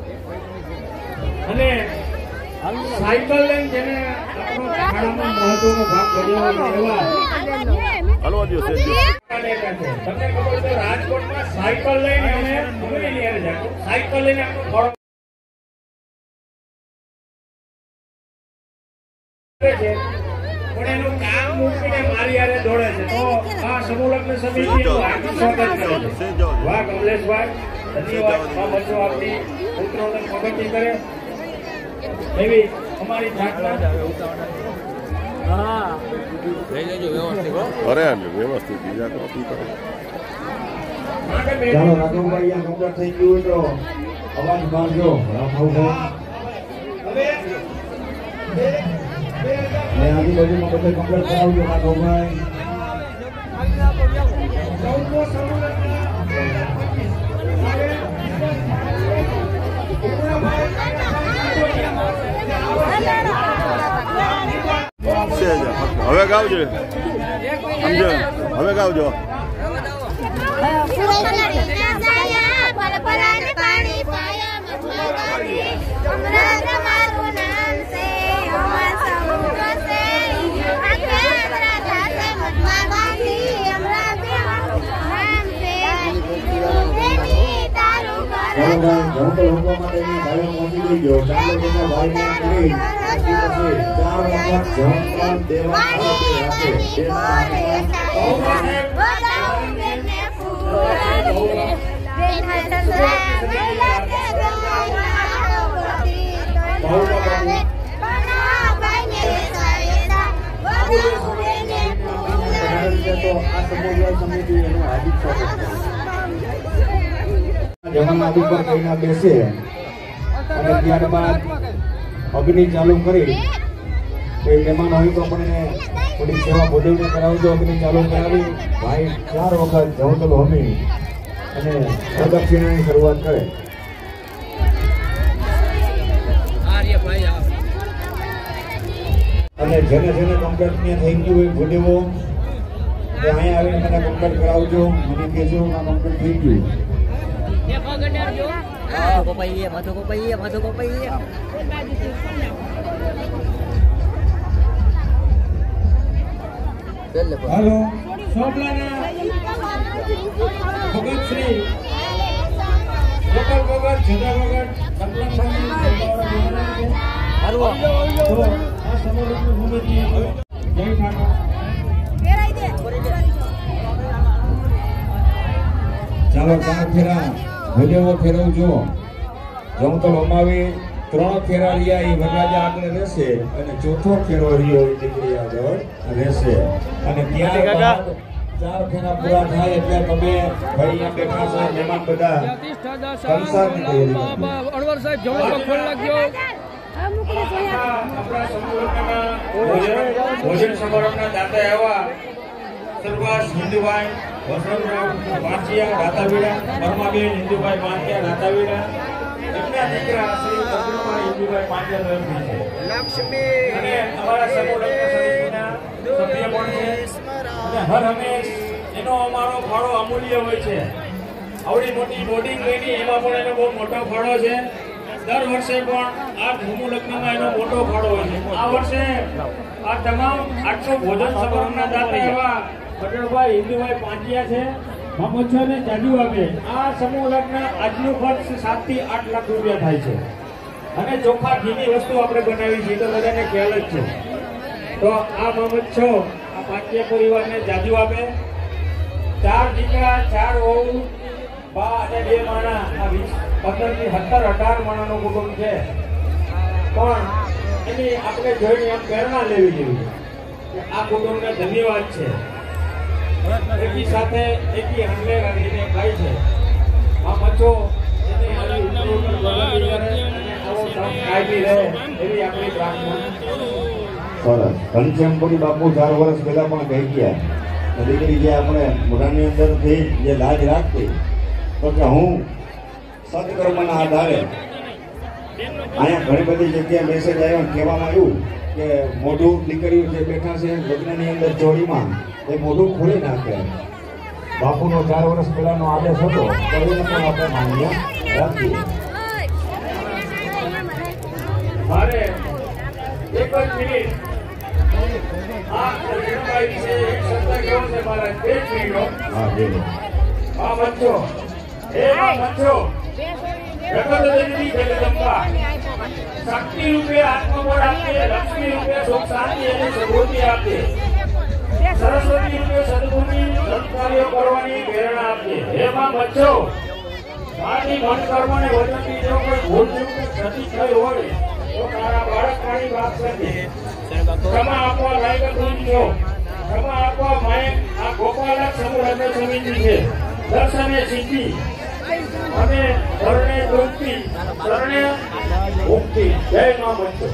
અને સાયકલ લઈને જેને આપણો ખાડામાં મહત્વનો ભાગ ભજવ્યો એવા
હલવા દો
તમને ખબર છે રાજકોટમાં સાયકલ લઈને અમે સાયકલ લઈને આપણું છે પણ એનું કામ મૂકીને મારી હારે દોડે છે તો આ સમૂહ લગ્ન સમિતિનું હાર્દિક સ્વાગત કરે છે વાહ કમલેશભાઈ ધન્યવાદ આ બચ્ચો આપણી પુત્રોને પ્રગતિ કરે એવી અમારી જાતના
હા લઈ લેજો વ્યવસ્થિત
અરે વ્યવસ્થિત બીજા કોપી કરો
ચાલો રાઘવભાઈ આ કમ્પ્લીટ થઈ ગયું તો અવાજ મારજો રાઘવભાઈ ને આજુબાજુમાં બધે કમ્પ્લીટ કરાવજો રાઘવભાઈ
હવે ગાવજો સમજો હવે ગાવજો બેસે અને ત્યારબાદ અગ્નિ ચાલુ કરી કોઈ મહેમાન હોય તો પણ થોડી સેવા બોલાવીને કરાવજો. અગ્નિ ચાલુ કરાવી ભાઈ 4 વખત જવતલ હોમી અને પ્રદક્ષિણાની શરૂઆત કરે. અને જેને જેને કમ્પ્લેટ ત્યાં થઈ ગયું હોય ભૂદેવો તો અહીંયા આવીને મને કમ્પ્લેટ કરાવજો, મને કહેજો આ કમ્પ્લેટ થઈ ગયું.
હાલો સોપલાના ભગતશ્રી ગોપાલ ભગત જુદા ભગત
ચાલો 4 ફેરા ભૂદેવો ફેરવજો. જમ તો લંબાવી 3 ફેરા રહ્યા એ વરરાજા આગળ રહેશે અને 4થો ફેરો રહ્યો એ દીકરી આગળ રહેશે. અને ત્યારબાદ 4 ફેરા પૂરા થાય એટલે તમે ભાઈ અહીંયા બેઠા છો મહેમાન બધા કંસારની તૈયારી કરજો.
અણવર સાહેબ જમવા ખોલ નાખજો.
આપણા સમૂહના ભોજન સમારંભના દાતા એવા સરવાસ હિન્દુભાઈ વસંતરાવ વાંચિયા રાતાવીરા, પરમાબેન હિન્દુભાઈ પાંચિયા રાતાવીરા, એમના દીકરા શ્રી કપિલભાઈ હિન્દુભાઈ પાંચિયા તરફથી છે. અને અમારા સમૂહ લગ્ન સમિતિના સભ્ય પણ છે. અને હર હંમેશ એનો અમારો ફાળો અમૂલ્ય હોય છે. આવડી મોટી બોર્ડિંગ લઈને એમાં પણ એનો બહુ મોટો ફાળો છે. દર વર્ષે પણ આ સમૂહ લગ્નમાં એનો મોટો ફાળો હોય છે. આ વર્ષે આ તમામ આટલું ભોજન સમારંભના દાતા એવા પટેલભાઈ હિન્દુભાઈ પાંચિયા છે. મમોત્સવને જાદુ આપે આ સમૂહ લગ્ન આજનું ખર્ચ 7 થી 8 લાખ રૂપિયા થાય છે. અને ચોખ્ખા ઘીની વસ્તુ આપણે બનાવી છે તો બધાને ખ્યાલ જ છે. તો આ મમોત્સવ આ પાંચિયા પરિવારને જાદુ આપે. 4 દીકરા 4 વહુ બા અને 2 માણા આ 15 થી 17 18 માણાનું કુટુંબ છે. પણ એની આપણે જોઈને એમ પ્રેરણા લેવી જોઈએ કે આ કુટુંબને ધન્યવાદ છે. એકી સાથે એકી હંડલે રાખીને ખાય છે. આ મચ્છો એની આવી ઉત્તરોત્તર પ્રગતિ કરે અને આવો કાયમી રહે એવી આપણી પ્રાર્થના.
સરસ. ઘનશ્યામપુરી બાપુ 4 વર્ષ પહેલા પણ કહી ગયા દીકરી જે આપણે મોઢાની અંદરથી જે લાજ રાખતી તો કે હું સત્કર્મના આધારે અહીંયા ઘણી બધી જગ્યાએ મેસેજ આવ્યો કહેવામાં આવ્યું કે મોઢું દીકરીઓ જે બેઠા છે લગ્નની અંદર જોડીમાં એ મોઢું ખોલી નાખે. બાપુનો 4 વર્ષ પહેલાનો આદેશ હતો તો એને પણ આપણે માન્ય રાખીએ.
મારે એક જ મિનિટ આ લગ્નભાઈ વિશે એક શબ્દ કહેવો છે મારા. 1 મિનિટ.
હા બોલો.
આ મચ્છો મચ્છો જગતજનની જગદંબા શક્તિ રૂપે આત્મબળ આપે, લક્ષ્મી રૂપે સુખ શાંતિ અને સમૃદ્ધિ આપે, સરસ્વતી રૂપે સદબુદ્ધિ સત્કાર્યો કરવાની પ્રેરણા આપે. હે માં મચ્છો મારી મન કર્મને વચનથી જો કોઈ ભૂલ ચૂક ક્ષતિ થઈ હોય તો તારા બાળક મારી વાત કરજે. ક્ષમા આપવા લાયક તું જ છો. ક્ષમા આપવા માય આ ગોપાલક સમૂહ લગ્ન સમિતિ છે. દર્શને સિદ્ધિ અને શરણે મુક્તિ, શરણે મુક્તિ. જય માં મચ્છો.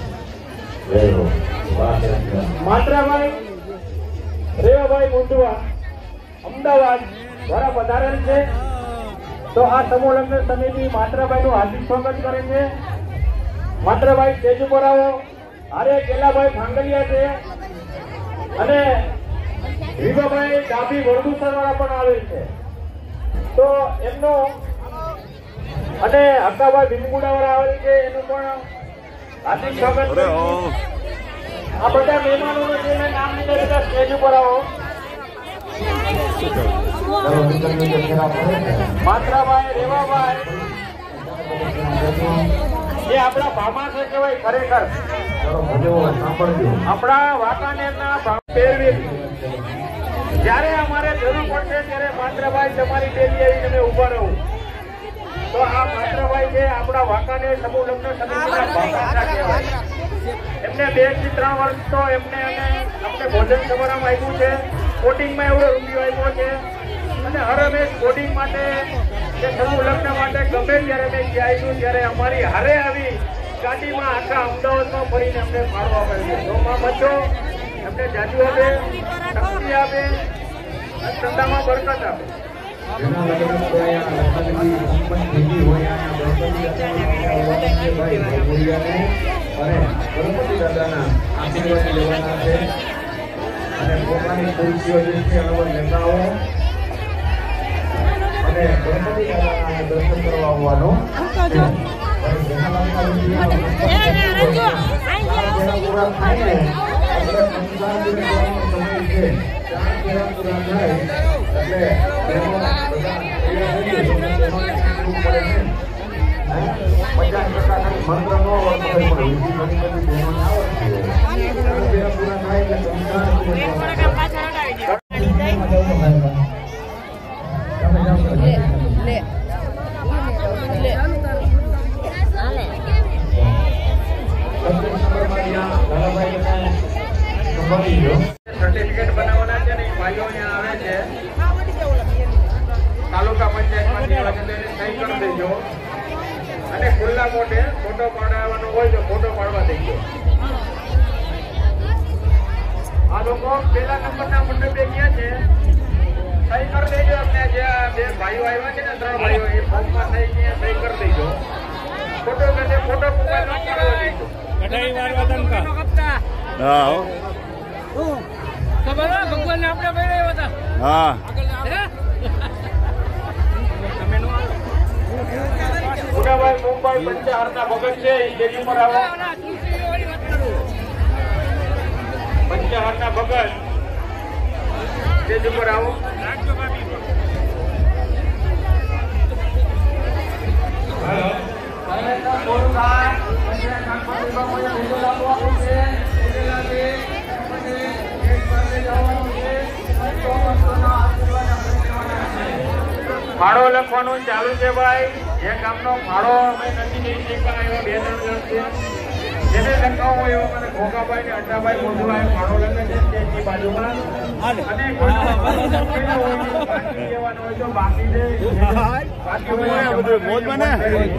માત્રાભાઈ રેવાભાઈ મુંડવા અમદાવાદ દ્વારા પધારેલ છે. તો આ સમૂહ લગ્ન સમિતિ માત્રાભાઈનું હાર્દિક સ્વાગત કરે છે. માત્રાભાઈ સ્ટેજ ઉપર આવો. અરે કેલાભાઈ ભાંગલિયા છે અને વિભાભાઈ ડાભી વડગુસર વાળા પણ આવેલ છે. તો એમનું અને હક્કાભાઈ ભીમગુડા વાળા આવેલ છે એનું પણ હાર્દિક સ્વાગત છે. આ બધા મહેમાનોનું જેને નામ લીધે બધા સ્ટેજ ઉપર આવો. માત્રાભાઈ રેવાભાઈ એ આપણા ભામા છે કહેવાય ખરેખર. આપણા વાંકાનેરના પહેરવેશ જ્યારે અમારે જરૂર પડશે ત્યારે માત્રાભાઈ તમારી ડેલી આવીને અમે ઉભા રહું. તો આ માત્રાભાઈ છે આપણા વાંકાનેર સમૂહ લગ્ન સમિતિના ભામા કહેવાય. એમને 2 થી 3 વર્ષ તો એમને અમને ભોજન સમારંભ આપ્યું છે. બોટિંગમાં એવડો રૂપિયો આપ્યો છે અને હર હંમેશ બોટિંગ માટે કે સમૂહ લગ્ન માટે ગમે ત્યારે મેં આવ્યું ત્યારે અમારી હારે આવી ગાડીમાં આખા અમદાવાદમાં ફરીને અમને ફાળો આપે છે. તો માં બચ્ચો એમને જાદુ આપે, શક્તિ આપે, ધંધામાં બરકત આપે.
અને ગણપતિ દાદાના આશીર્વાદ લેવાના છે અને પોતાની ખુરશીઓ જે છે અલગ લેતા અને ગણપતિ દાદાના દર્શન કરવા આવવાનો
સર્ટિફિકેટ બનાવવાના છે ને ભાઈઓ અહીંયા આવે છે તાલુકા પંચાયતમાંથી સહી કરી દેજો અને ખુલ્લા મોઢે ફોટો પાડવાનો હોય તો ફોટો પાડવા દેજો. આ લોકો પેલા નંબરના મંડપે ગયા છે, સહી કરી દેજો. અમને જે બે ભાઈઓ આવ્યા છે ને 3 ભાઈઓ એ ફોર્મમાં સહી કરી દેજો. ફોટો કરે ફોટો મોબાઈલ નો પાડવા દેજો. કઢાઈ વાળવા દંકા
હા
ખબર ભગવાન આપણે બેઠા હતા.
હા
મુંબઈ પંચાહારના ભગત છે એ સ્ટેજ ઉપર આવો. પંચાહારના ભગત સ્ટેજ ઉપર આવો. ફાળો લખવાનું ચાલુ છે ભાઈ. જે કામનો ફાળો અમે નથી લઈ શક્યા એવા 2-3 જણ છે, જેને લખાવો એવો મને ઘોઘાભાઈ ને અड्डाભાઈ મોઢુભાઈ ફાળો લખે છે સ્ટેજની બાજુમાં. અને બાકી લેવાનો હોય તો બાકી દે. બાકી હોય બધું મોજમાં ને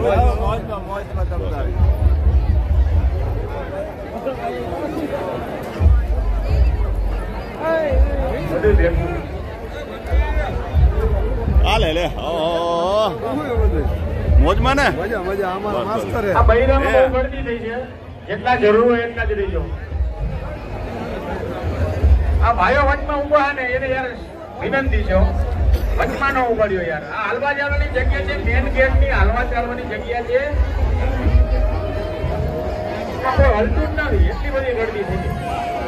બધું ભેગું.
લે મોજમાં ને
આ બૈરામાં બહુ ગળદી થઈ છે. જેટલા જરૂર હોય એટલા જ રહીજો. આ ભાઈઓ વચમાં ઉભા ને એને યાર વિનંતી છે, વચમાં ન ઉભાડ્યો યાર. આ હાલવા ચાલવાની જગ્યા છે, મેન ગેટ ની હાલવા ચાલવાની જગ્યા છે. કોઈ હલતું જ નથી, એટલી બધી ગળદી થઈ ગઈ.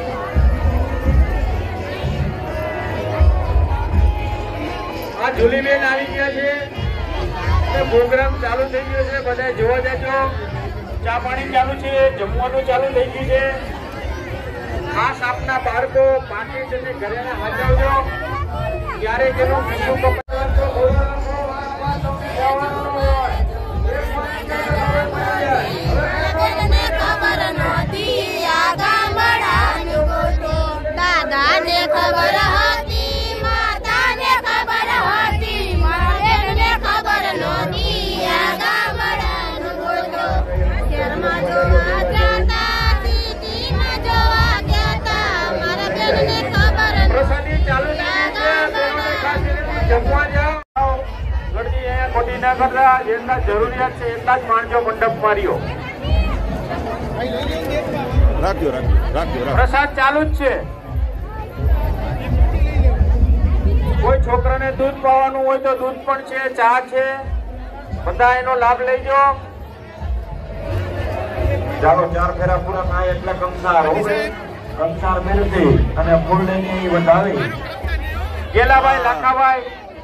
આ જુલીબેન આવી ગયા છે, પ્રોગ્રામ ચાલુ થઈ ગયો છે. બધા જોવા જજો. ચા પાણી ચાલુ છે, જમવાનું ચાલુ થઈ ગયું છે. ખાસ આપના બાળકો પાકે છે ને ઘરે હાજરજો. ક્યારે તેનું બીજું
દાદાને ખબર હતી, માતાને ખબર હતી, માતાને ખબર નહોતી. આ ગામડાનું ગોતો શહેરમાં જોવા જતા, સિટીમાં જોવા જતા, મારા બેનને ખબર
પ્રસાદી ચાલુ જમવા જાઓ. ગળદી અહીંયા ખોટી ના કરતા. જેટલા જરૂરિયાત છે એટલા જ માણસો મંડપ માર્યો.
રાખજો.
પ્રસાદ ચાલુ જ છે. કોઈ છોકરાને દૂધ પાવાનું હોય તો દૂધ પણ છે, ચા છે. બધા એનો લાભ લેજો.
ચાલો 4 ફેરા પૂરા થાય એટલે કંસાર મેળવી અને ફૂલની વધાવી.
ગેલાભાઈ લાખાભાઈ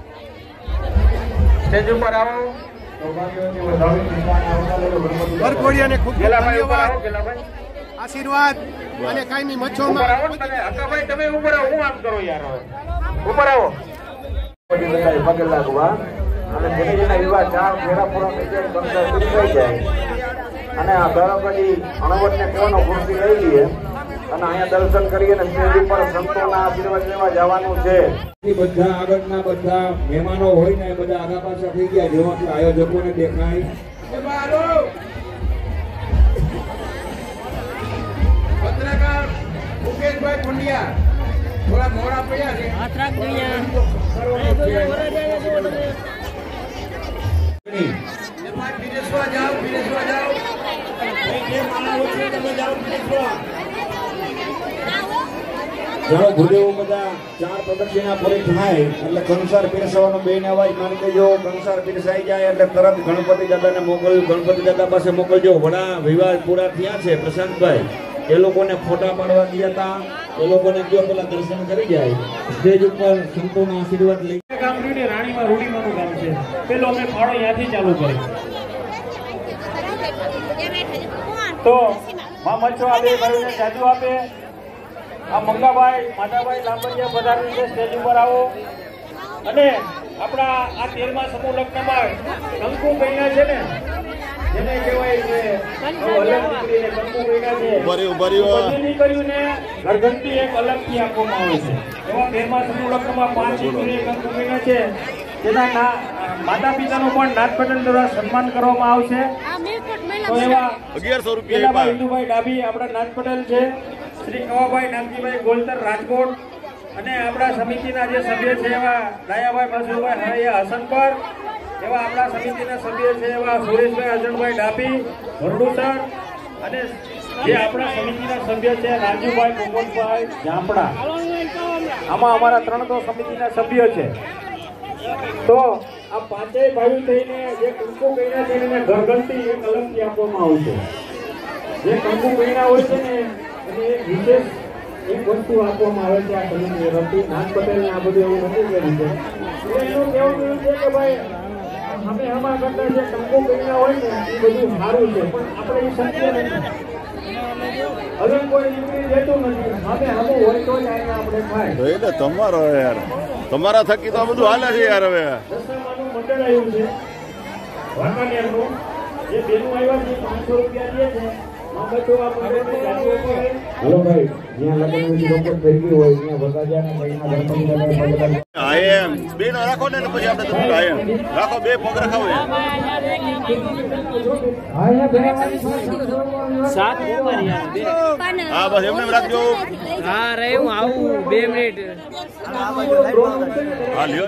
સ્ટેજ ઉપર આવો.
વરઘોડિયાને ખૂબ ખૂબ ધન્યવાદ,
ગેલાભાઈ
આશીર્વાદ અને કાયમી
ઉપર
મચ્છોમાં
આવો ને તમે. હકાભાઈ તમે ઉપર આવો. હું આમ કરો યાર. હવે ઉપર આવો.
પગે લાગવા અને જેને જેના વિવાહ 4 ફેરા પૂરા થઈ જાય કંસાર પૂરી થઈ જાય અને આ દરપડી અણવટને કહેવાનો ખુરશી લઈ લઈએ અને અહીંયા દર્શન કરીએ અને સ્ટેજ ઉપર સંતોના આશીર્વાદ લેવા જવાનું છે. બધા આગળના બધા મહેમાનો હોય ને બધા આગા પાછા થઈ ગયા જેવાથી આયોજકોને દેખાય.
પત્રકાર મુકેશભાઈ પંડ્યા થોડા મોડા પડ્યા છે. વિદેશમાં જાઓ.
ચાલો ભૂદેવો બધા 4 પ્રદક્ષિણા પૂરી થાય એટલે કંસાર પીરસવાનો બેન અવાજ મારી દેજો. કંસાર પીરસાઈ જાય એટલે તરત ગણપતિ દાદાને મોકલજો. ગણપતિ દાદા પાસે મોકલજો. વડા વિવાહ પૂરા થયા છે પ્રશાંતભાઈ, એ લોકોને ફોટા પાડવા ગયા હતા, એ લોકોને કયો પેલા દર્શન કરી જાય. સ્ટેજ ઉપર સંતોના આશીર્વાદ લઈ.
ગામની રાણીમાં રૂડીમાનું ગામ છે. પેલો અમે ફાળો ત્યાંથી ચાલુ કરી. તો માં મચ્છો આ બે ભાઈઓને જાજુ આપે. આ મંગાભાઈ માધાભાઈ લાંબડિયા પધારેલ છે, સ્ટેજ ઉપર આવો. અને આપણા આ 13મા સમૂહ લગ્નમાં કંકુ કન્યા છે ને, જેને કહેવાય છે અલગ દીકરીને કંકુ કન્યા છે, બધી દીકરીઓને ઘરઘંટી એક અલગથી આપવામાં આવે છે. એવા 13મા સમૂહ લગ્નમાં 5 દીકરીને કંકુ કન્યા છે, જેના માતા પિતાનું પણ નાથ પટેલ દ્વારા સન્માન કરવામાં આવશે. તો એવા 1100 રૂપિયા હિન્દુભાઈ ડાભી આપણા નાથ પટેલ છે, શ્રી કવાભાઈ નામજીભાઈ ગોલતર રાજકોટ, અને આપણા સમિતિના જે સભ્ય છે એવા દયાભાઈ મસુરભાઈ હરૈયા હસનપર, એવા આપણા સમિતિના સભ્ય છે એવા સુરેશભાઈ અજણભાઈ ડાભી ભરડુસર, અને જે આપણા સમિતિના સભ્ય છે રાજુભાઈ પોપટભાઈ જામડા. આમાં અમારા 3 તો સમિતિના સભ્ય છે. તો આ 5 ભાઈઓ થઈને જે કંકુ કન્યા છે એને ઘરઘંટી એક અલગથી આપવામાં આવશે. જે કંકુ કન્યા હોય છે ને એને એક વિશેષ એક વસ્તુ આપવામાં આવે છે. આ સમિતિ તરફથી નાથ પટેલને આ બધું એવું નથી કર્યું છે. એનું કહેવું છે કે ભાઈ અમે આમાં કરતા જે કંકુ કન્યા હોય ને એ બધું સારું છે, પણ આપણે એ શક્ય નથી. હવે કોઈ દીકરી દેતું નથી. અમે હોય તો જ આપણે થાય.
તમારો યાર, તમારા થકી તો આ બધું હાલે છે યાર. હવે
દશામાનું મંડળ આવ્યું છે વાંકાનેરનું, જે બેનું આવ્યા છે 500 રૂપિયા દે છે.
હલો ભાઈ, જ્યાં લગ્નની રોકડ થઈ ગઈ હોય ત્યાં વગાડ્યા
બેનો રાખો ને પછી આપણે તો રાખો, 2 પગ રખાવો. હા બસ એમને રાખજો.
હા રે હું આવું 2 મિનિટ.
હા લ્યો.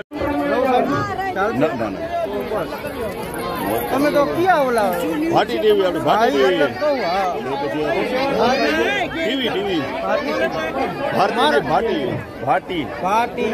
તમે તો ક્યાં ઓલા
ભાટી ટીવી, આપણે ભાટી ટીવી ભાટી ભાટી.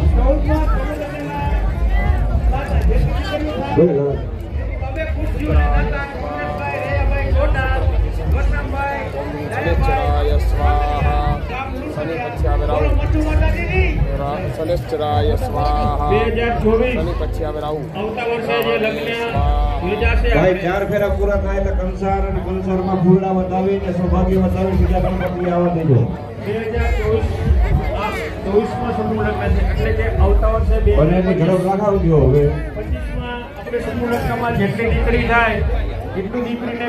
શનિશ્ચરાય સ્વાહા.
2024
પછી આવે રાહુ.
આવતા વર્ષે જે લગ્ન
ભાઈ 4 ફેરા પૂરા થાય એટલે કંસાર અને કંસારમાં ફૂલડા વધાવીને સૌભાગ્ય વધાવી બીજા ગણપતિ આવવા દેજો.
2024માં સમૂહ લગ્ન છે, એટલે કે આવતા વર્ષે
અને એની ઝડપ રાખાવજો. હવે
25માં આપણે સમૂહ લગ્નમાં જેટલી દીકરી થાય એટલી દીકરીને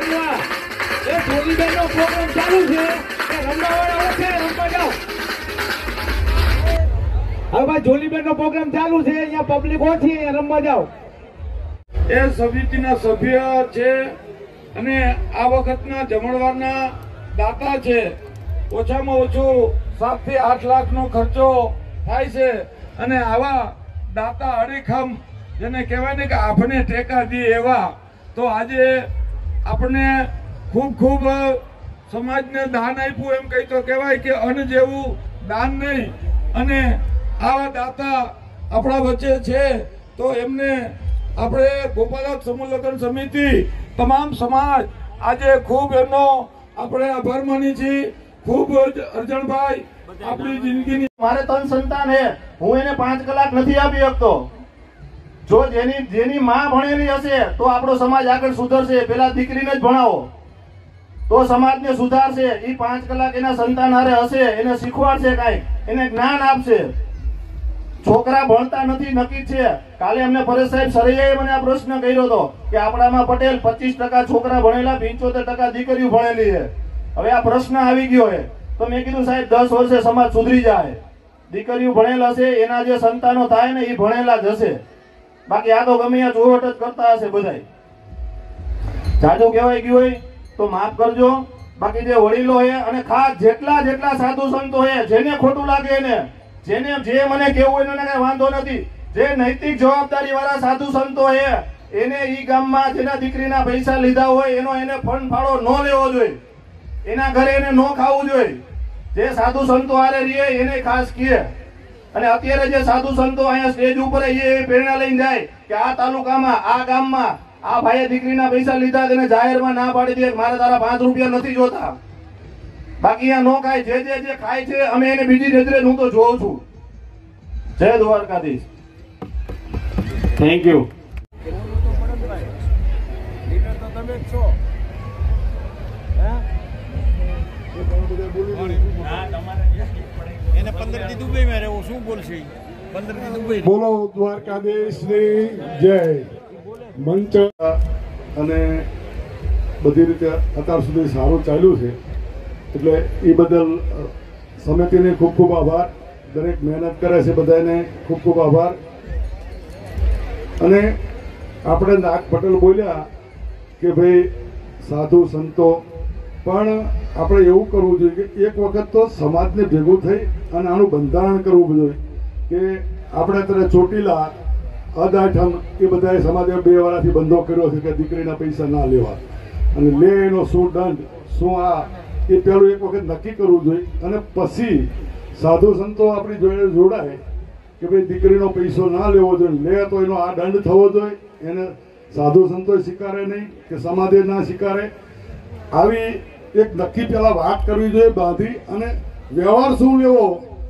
રમવા. એ જોગીબેનનો પ્રોગ્રામ ચાલુ છે. એ રમવાવાળા છે, રમવા જાઓ. હવે ભાઈ જોલીબેનનો પ્રોગ્રામ ચાલુ છે, અહીંયા પબ્લિક ઓછી, અહીંયા રમવા જાઓ.
એ સમિતિના સભ્ય છે અને આ વખતના જમણવારના દાતા છે. ઓછામાં ઓછું 7 થી 8 લાખનો ખર્ચો થાય છે અને આવા દાતા અડીખમ જેને કહેવાય ને કે આપણે ટેકા દે એવા, તો આજે આપણે ખૂબ ખૂબ સમાજને દાન આપ્યું એમ કહી તો કહેવાય કે અન્ન જેવું દાન નહીં. અને આવા દાતા આપણા વચ્ચે છે તો એમને આપણે ગોપાલક સમૂહ લગ્ન સમિતિ તમામ સમાજ આજે ખૂબ એમનો આપણે આભાર માની છીએ. ખૂબ અર્જણભાઈ આપણી જિંદગીની
મારે 3 સંતાન હે, હું એને 5 કલાક નથી આપી શકતો. જો જેની માં ભણેલી હશે તો આપણો સમાજ આગળ સુધરશે. પેલા દીકરીને જ ભણાવો તો સમાજને સુધારશે. એ 5 કલાક એના સંતાન હારે હશે, એને શીખવાડશે, કાંઈ એને જ્ઞાન આપશે. છોકરા ભણતા નથી નક્કી છે. કાલે અમને પરેશ સાહેબ સરૈયાએ મને આ પ્રશ્ન કર્યો હતો કે આપણામાં પટેલ 25% છોકરા ભણેલા, 75% દીકરીઓ ભણેલી છે. હવે આ પ્રશ્ન આવી ગયો છે તો મેં કીધું સાહેબ 10 વર્ષે સમાજ સુધરી જાય. દીકરીઓ ભણેલા હશે, એના જે સંતાનો થાય ને એ ભણેલા જ હશે. બાકી આ તો ગમે આ ચોવટ જ કરતા હશે બધાય. જાજુ કહેવાય ગયું હોય તો માફ કરજો. બાકી જે વડીલો છે અને ખાસ જેટલા સાધુ સંતો છે, જેને ખોટું લાગે એને, જેને જે મને કેવું એને કઈ વાંધો નથી, જે નૈતિક જવાબદારી વાળા સાધુ સંતો છે એને ઈ ગામમાં જેના દીકરીના પૈસા લીધા હોય એનો એને ફંડ ફાળો ન લેવો જોઈએ. એના ઘરે એને ન ખાવું જોઈએ. જે સાધુ સંતો હારે રહીએ એને ખાસ કહે. અને અત્યારે જે સાધુ સંતો અહીંયા સ્ટેજ ઉપર એ પ્રેરણા લઈને જાય કે આ તાલુકામાં, આ ગામમાં આ ભાઈએ દીકરીના પૈસા લીધા, તેને જાહેરમાં ના પાડી દે મારે તારા 5 રૂપિયા નથી જોતા. બાકી અહીંયા નો ખાય. જે ખાય છે અમે એને બીજી નજરે હું તો જોઉં છું. જય દ્વારકાધીશ.
Thank you.
તમે જ છો. એને 15 દી દુબઈ માં રહેવું, શું બોલશે? 15 દી દુબઈ.
બોલો દ્વારકાધીશની જય. મંચ અને બધી રીતે અત્યાર સુધી સારું ચાલ્યું છે એટલે એ બદલ સમિતિને ખૂબ ખૂબ આભાર. દરેક મહેનત કરે છે બધાને ખૂબ ખૂબ આભાર. અને આપણે નાગ પટેલ બોલ્યા કે ભાઈ સાધુ સંતો, પણ આપણે એવું કરવું જોઈએ કે એક વખત તો સમાજને ભેગું થઈ અને આનું બંધારણ કરવું જોઈએ કે આપણે અત્યારે ચોટીલા, અદાઠમ એ બધાએ સમાજે 2 વાળાથી બંધો કર્યો છે કે દીકરીના પૈસા ના લેવા, અને લે એનો શું દંડ, શું આ, એ પહેલું એક વખત નક્કી કરવું જોઈએ. અને પછી સાધુ સંતો આપણી જોડે જોડાય કે ભાઈ દીકરીનો પૈસો ના લેવો જોઈએ, લે તો એનો આ દંડ થવો જોઈએ. એને સાધુ સંતો સ્વીકારે નહીં કે સમાજે ના સ્વીકારે. આવી એક નક્કી પેલા વાત કરવી જોઈએ બાંધી. અને વ્યવહાર શું લેવો,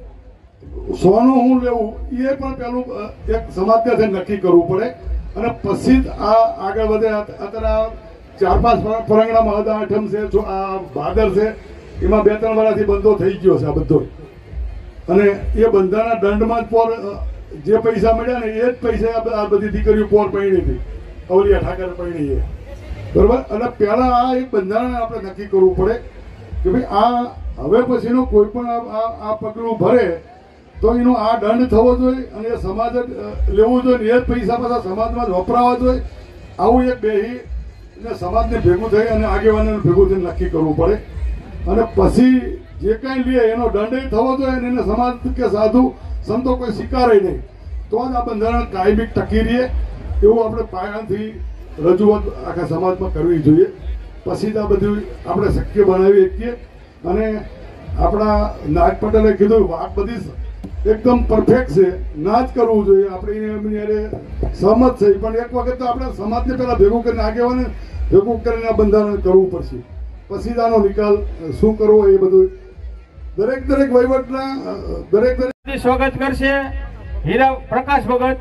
સોનું શું લેવું, એ પણ પેલું એક સમાજને નક્કી કરવું પડે. અને પછી જ આ આગળ વધે. અત્યારે 4-5 પરંગણામાં અદાઠમ છે, આ ભાદર છે, એમાં 2-3 વર્ષથી બંધો થઈ ગયો છે આ બધો. અને એ બંધાના દંડમાં જ પોર જે પૈસા મળ્યા ને એ જ પૈસા આ બધી દીકરીઓ પોર પૈણી હતી, અવલિયા ઠાકર પૈણી છે, બરોબર. અને પહેલા આ એક બંધારણ આપણે નક્કી કરવું પડે કે ભાઈ આ હવે પછીનો કોઈ પણ આ પગલું ભરે તો એનો આ દંડ થવો જોઈએ અને એ સમાજ જ લેવું જોઈએ. એ જ પૈસા પાછા સમાજમાં જ વપરાવા જોઈએ. આવું એક બેહી ને સમાજને ભેગું થઈ અને આગેવાનોને ભેગું થઈને નક્કી કરવું પડે. અને પછી જે કાંઈ લે એનો દંડ થવો જોઈએ અને એને સમાજ કે સાધુ સંતો કોઈ સ્વીકારે નહીં, તો જ આ બંધારણ કાયમી ટકી રહે. એવું આપણે પાયાથી રજૂઆત આખા સમાજમાં કરવી જોઈએ. પછી જ આ બધું આપણે શક્ય બનાવી શકીએ. અને આપણા નાગ પટેલે કીધું વાત બધી એકદમ પરફેક્ટ છે, ના જ કરવું જોઈએ. આપણે એમની અરે સહમત છે, પણ એક વખત તો આપણે સમાજને પહેલા ભેગું કરીને આગેવાને ભેગું કરીને આ બંધારણ કરવું પડશે. પછી જ આનો નિકાલ શું કરવો એ બધું દરેક વહીવટના દરેક
સ્વાગત કરશે હીરા પ્રકાશ ભગત,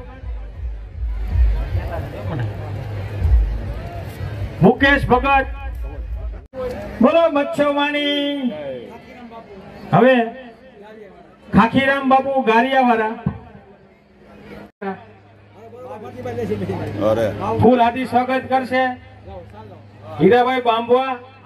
મુકેશ ભગત. બોલો મચ્છોમાની. હવે ખાખીરામ બાપુ ગારિયાવાળા ફૂલ હાથી સ્વાગત કરશે. હીરાભાઈ બાંભવા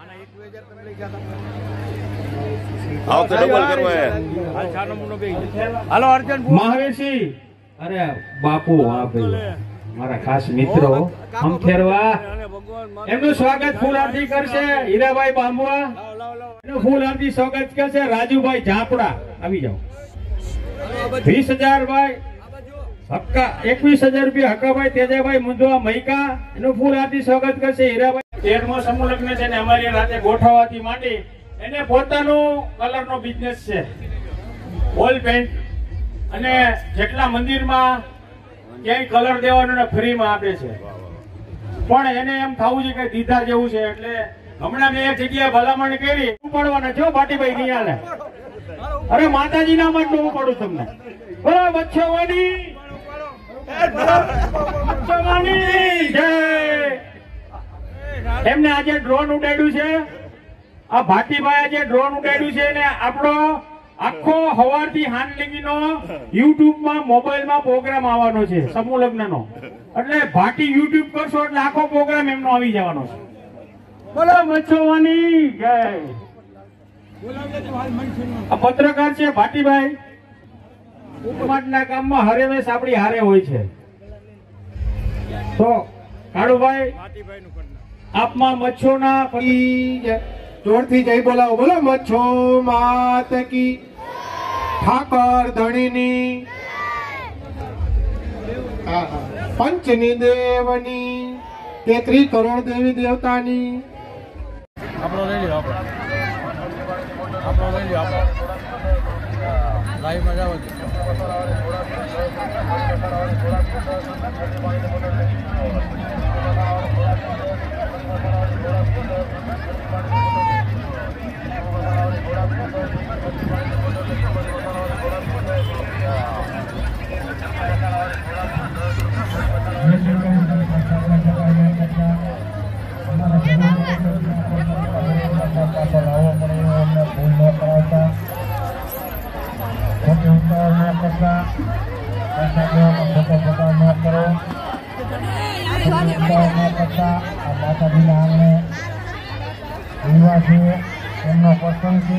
હાલો અર્જન
મહાવીરસિંહ. અરે બાપુ હા ભાઈ મારા ખાસ મિત્રો અમખેરવા એમનું સ્વાગત ફૂલ આરતી કરશે હીરાભાઈ બાંભવા. એનું ફૂલ આરતી સ્વાગત કરશે રાજુભાઈ ઝાપડા. આવી જાઓ. 20,000 ભાઈ હક્કા 21,000 રૂપિયા હક્કાભાઈ તેજાભાઈ મુંદવા મૈકા. એનું ફૂલ આરતી સ્વાગત કરશે હીરાભાઈ. 13મો સમૂહ લગ્ન છે ને અમારી રાતે ગોઠવવાથી માંડી એને પોતાનું કલરનો બિઝનેસ છે, વોલ પેન્ટ, અને જેટલા મંદિરમાં ક્યાંય કલર દેવાનો ને ફ્રીમાં આપે છે. પણ એને એમ થવું છે કે દીધા જેવું છે, એટલે હમણાં મેં એક જગ્યાએ ભલામણ કરી ઉપાડવાના છો બાટીભાઈ નિયાલે. અરે માતાજી ના માટે ઉપાડું તમને. બરાબર બચ્ચોવાની જય. એમને આજે ડ્રોન ઉડાડ્યું છે. આ ભાટીભાઈ આજે ડ્રોન ઉડાડ્યું છે ને આપણો આખો હવારથી હાનલિંગીનો યુટ્યુબમાં મોબાઈલમાં પ્રોગ્રામ આવવાનો છે સમૂહ લગ્નનો. એટલે ભાટી યુટ્યુબ કરશો એટલે આખો પ્રોગ્રામ એમનો આવી જવાનો છે. બોલો મચ્છોવાની જય. આ પત્રકાર છે ભાટીભાઈ. સમાજના કામમાં હરેમેશ આપણી હારે હોય છે. તો કાળુભાઈ આપમાં મચ્છોના
જોરથી જય બોલાવો. બોલો મચ્છો માત કી, ઠાકર ધણીની, પંચની દેવની, 33 કરોડ દેવી દેવતાની.
આપણો લઈ લ્યો. આપણો લઈ લ્યો. લાઈવમાં જાવ.
માતાજીના આંગણે વિવાહ છે, એમનો પ્રસંગ છે,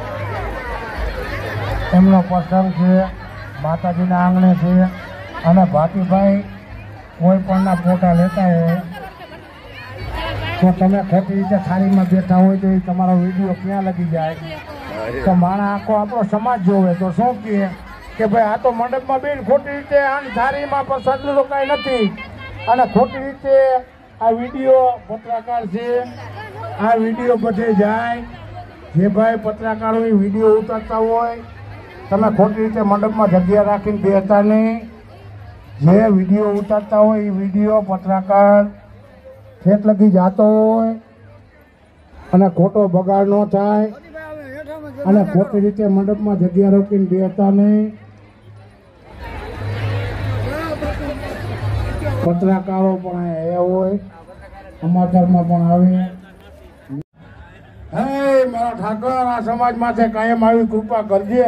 માતાજીના આંગણે છે. અને ભાતીભાઈ કોઈ પણના ફોટા લેતા હોય તો તમે ખોટી રીતે થાળીમાં બેઠા હોય તો એ તમારો વિડીયો ક્યાં લગી જાય તો માણસ આખો આપણો સમાજ જોવે તો શું કે ભાઈ આ તો મંડપમાં બેન ખોટી રીતે આની થાળીમાં પણ સજલું તો કાંઈ નથી. અને ખોટી રીતે આ વિડીયો પત્રકાર છે, આ વિડીયો બધે જાય. જે ભાઈ પત્રકારો વિડીયો ઉતારતા હોય તમે ખોટી રીતે મંડપમાં જગ્યા રાખીને બેસતા નહીં. જે વિડીયો ઉતારતા હોય એ વિડીયો પત્રકાર ઠેઠ લગી જતો હોય અને ખોટો બગાડ ન થાય અને ખોટી રીતે મંડપમાં જગ્યા રોકીને બેસતા નહીં. પત્રકારો પણ એ હોય, સમાચારમાં પણ આવે. હે મારા ઠાકર, આ સમાજ માથે કાયમ આવી કૃપા કરજે.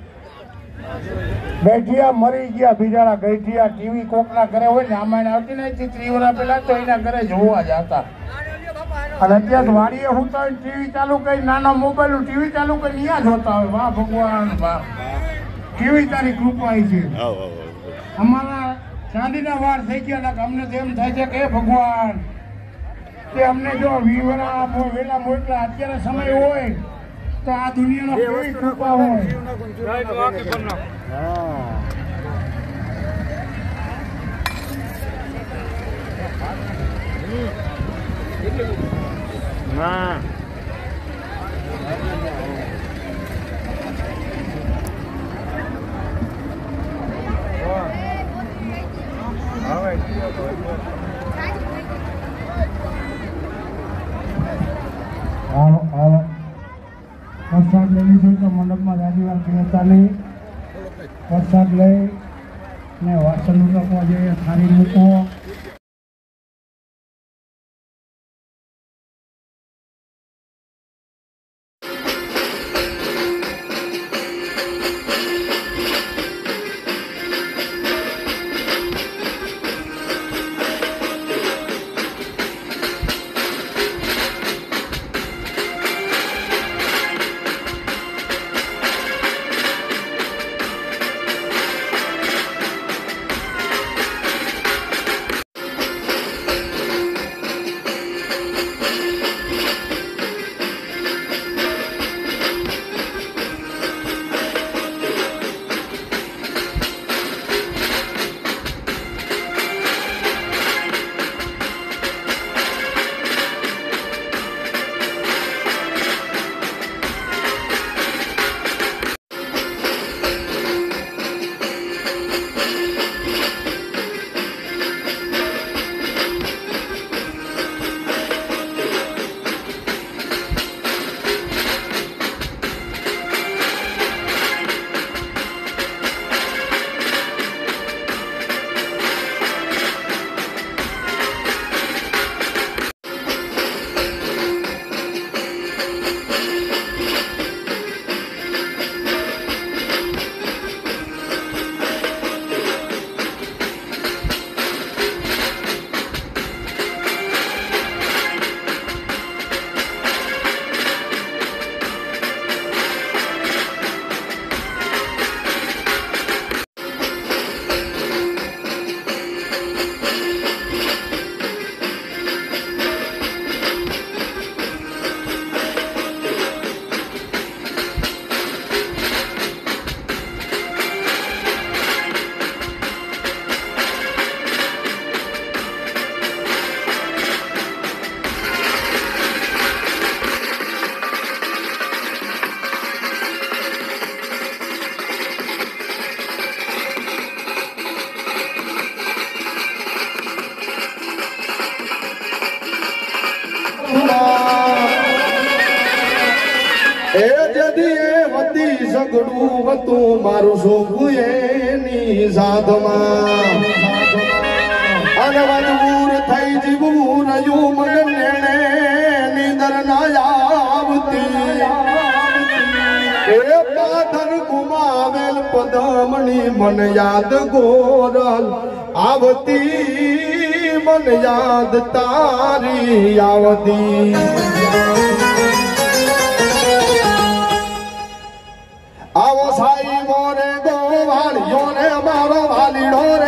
ગઈઠિયા મરી ગયા, બિચારા ગઈઠિયા ટીવી કોકના ઘરે હોય ને આમાં આવતી નહીં 30 વર્ષ પહેલા તો એના ઘરે જોવા જતા. અને અત્યારે વાડીએ હોતા હોય ટીવી ચાલુ કરી, નાનો મોબાઈલ ટીવી ચાલુ કરી ત્યાં જોતા હોય. વાહ ભગવાન વાહ, કેવી તારી કૃપા છે. અમારા ચાંદીના વાર થઈ ગયા, અમને તો એમ થાય છે કે ભગવાન કે અમને જો વીવરા આપો, વેલા મોકલા. અત્યારે સમય હોય તો આ દુનિયાનો કેવી કૃપા હોય.
ના
પ્રસાદ લેવી છે તો મંડપમાં રાજીવાર બેસતા નહીં. પ્રસાદ લઈ ને વાસણ મૂકવા જોઈએ, થાળી મૂકો.
ઝઘડું હતું મારું સુખ એની સાધમાં અને મજબૂર થઈ જીવવું રહ્યું મને નેણે નીંદર ના આવતી એ પાથર ગુમાવેલ પદમણી મન યાદ ગોરલ આવતી મન યાદ તારી આવતી આવો સાઈ મોરે ગોવાળિયો ને મારો વાલીડો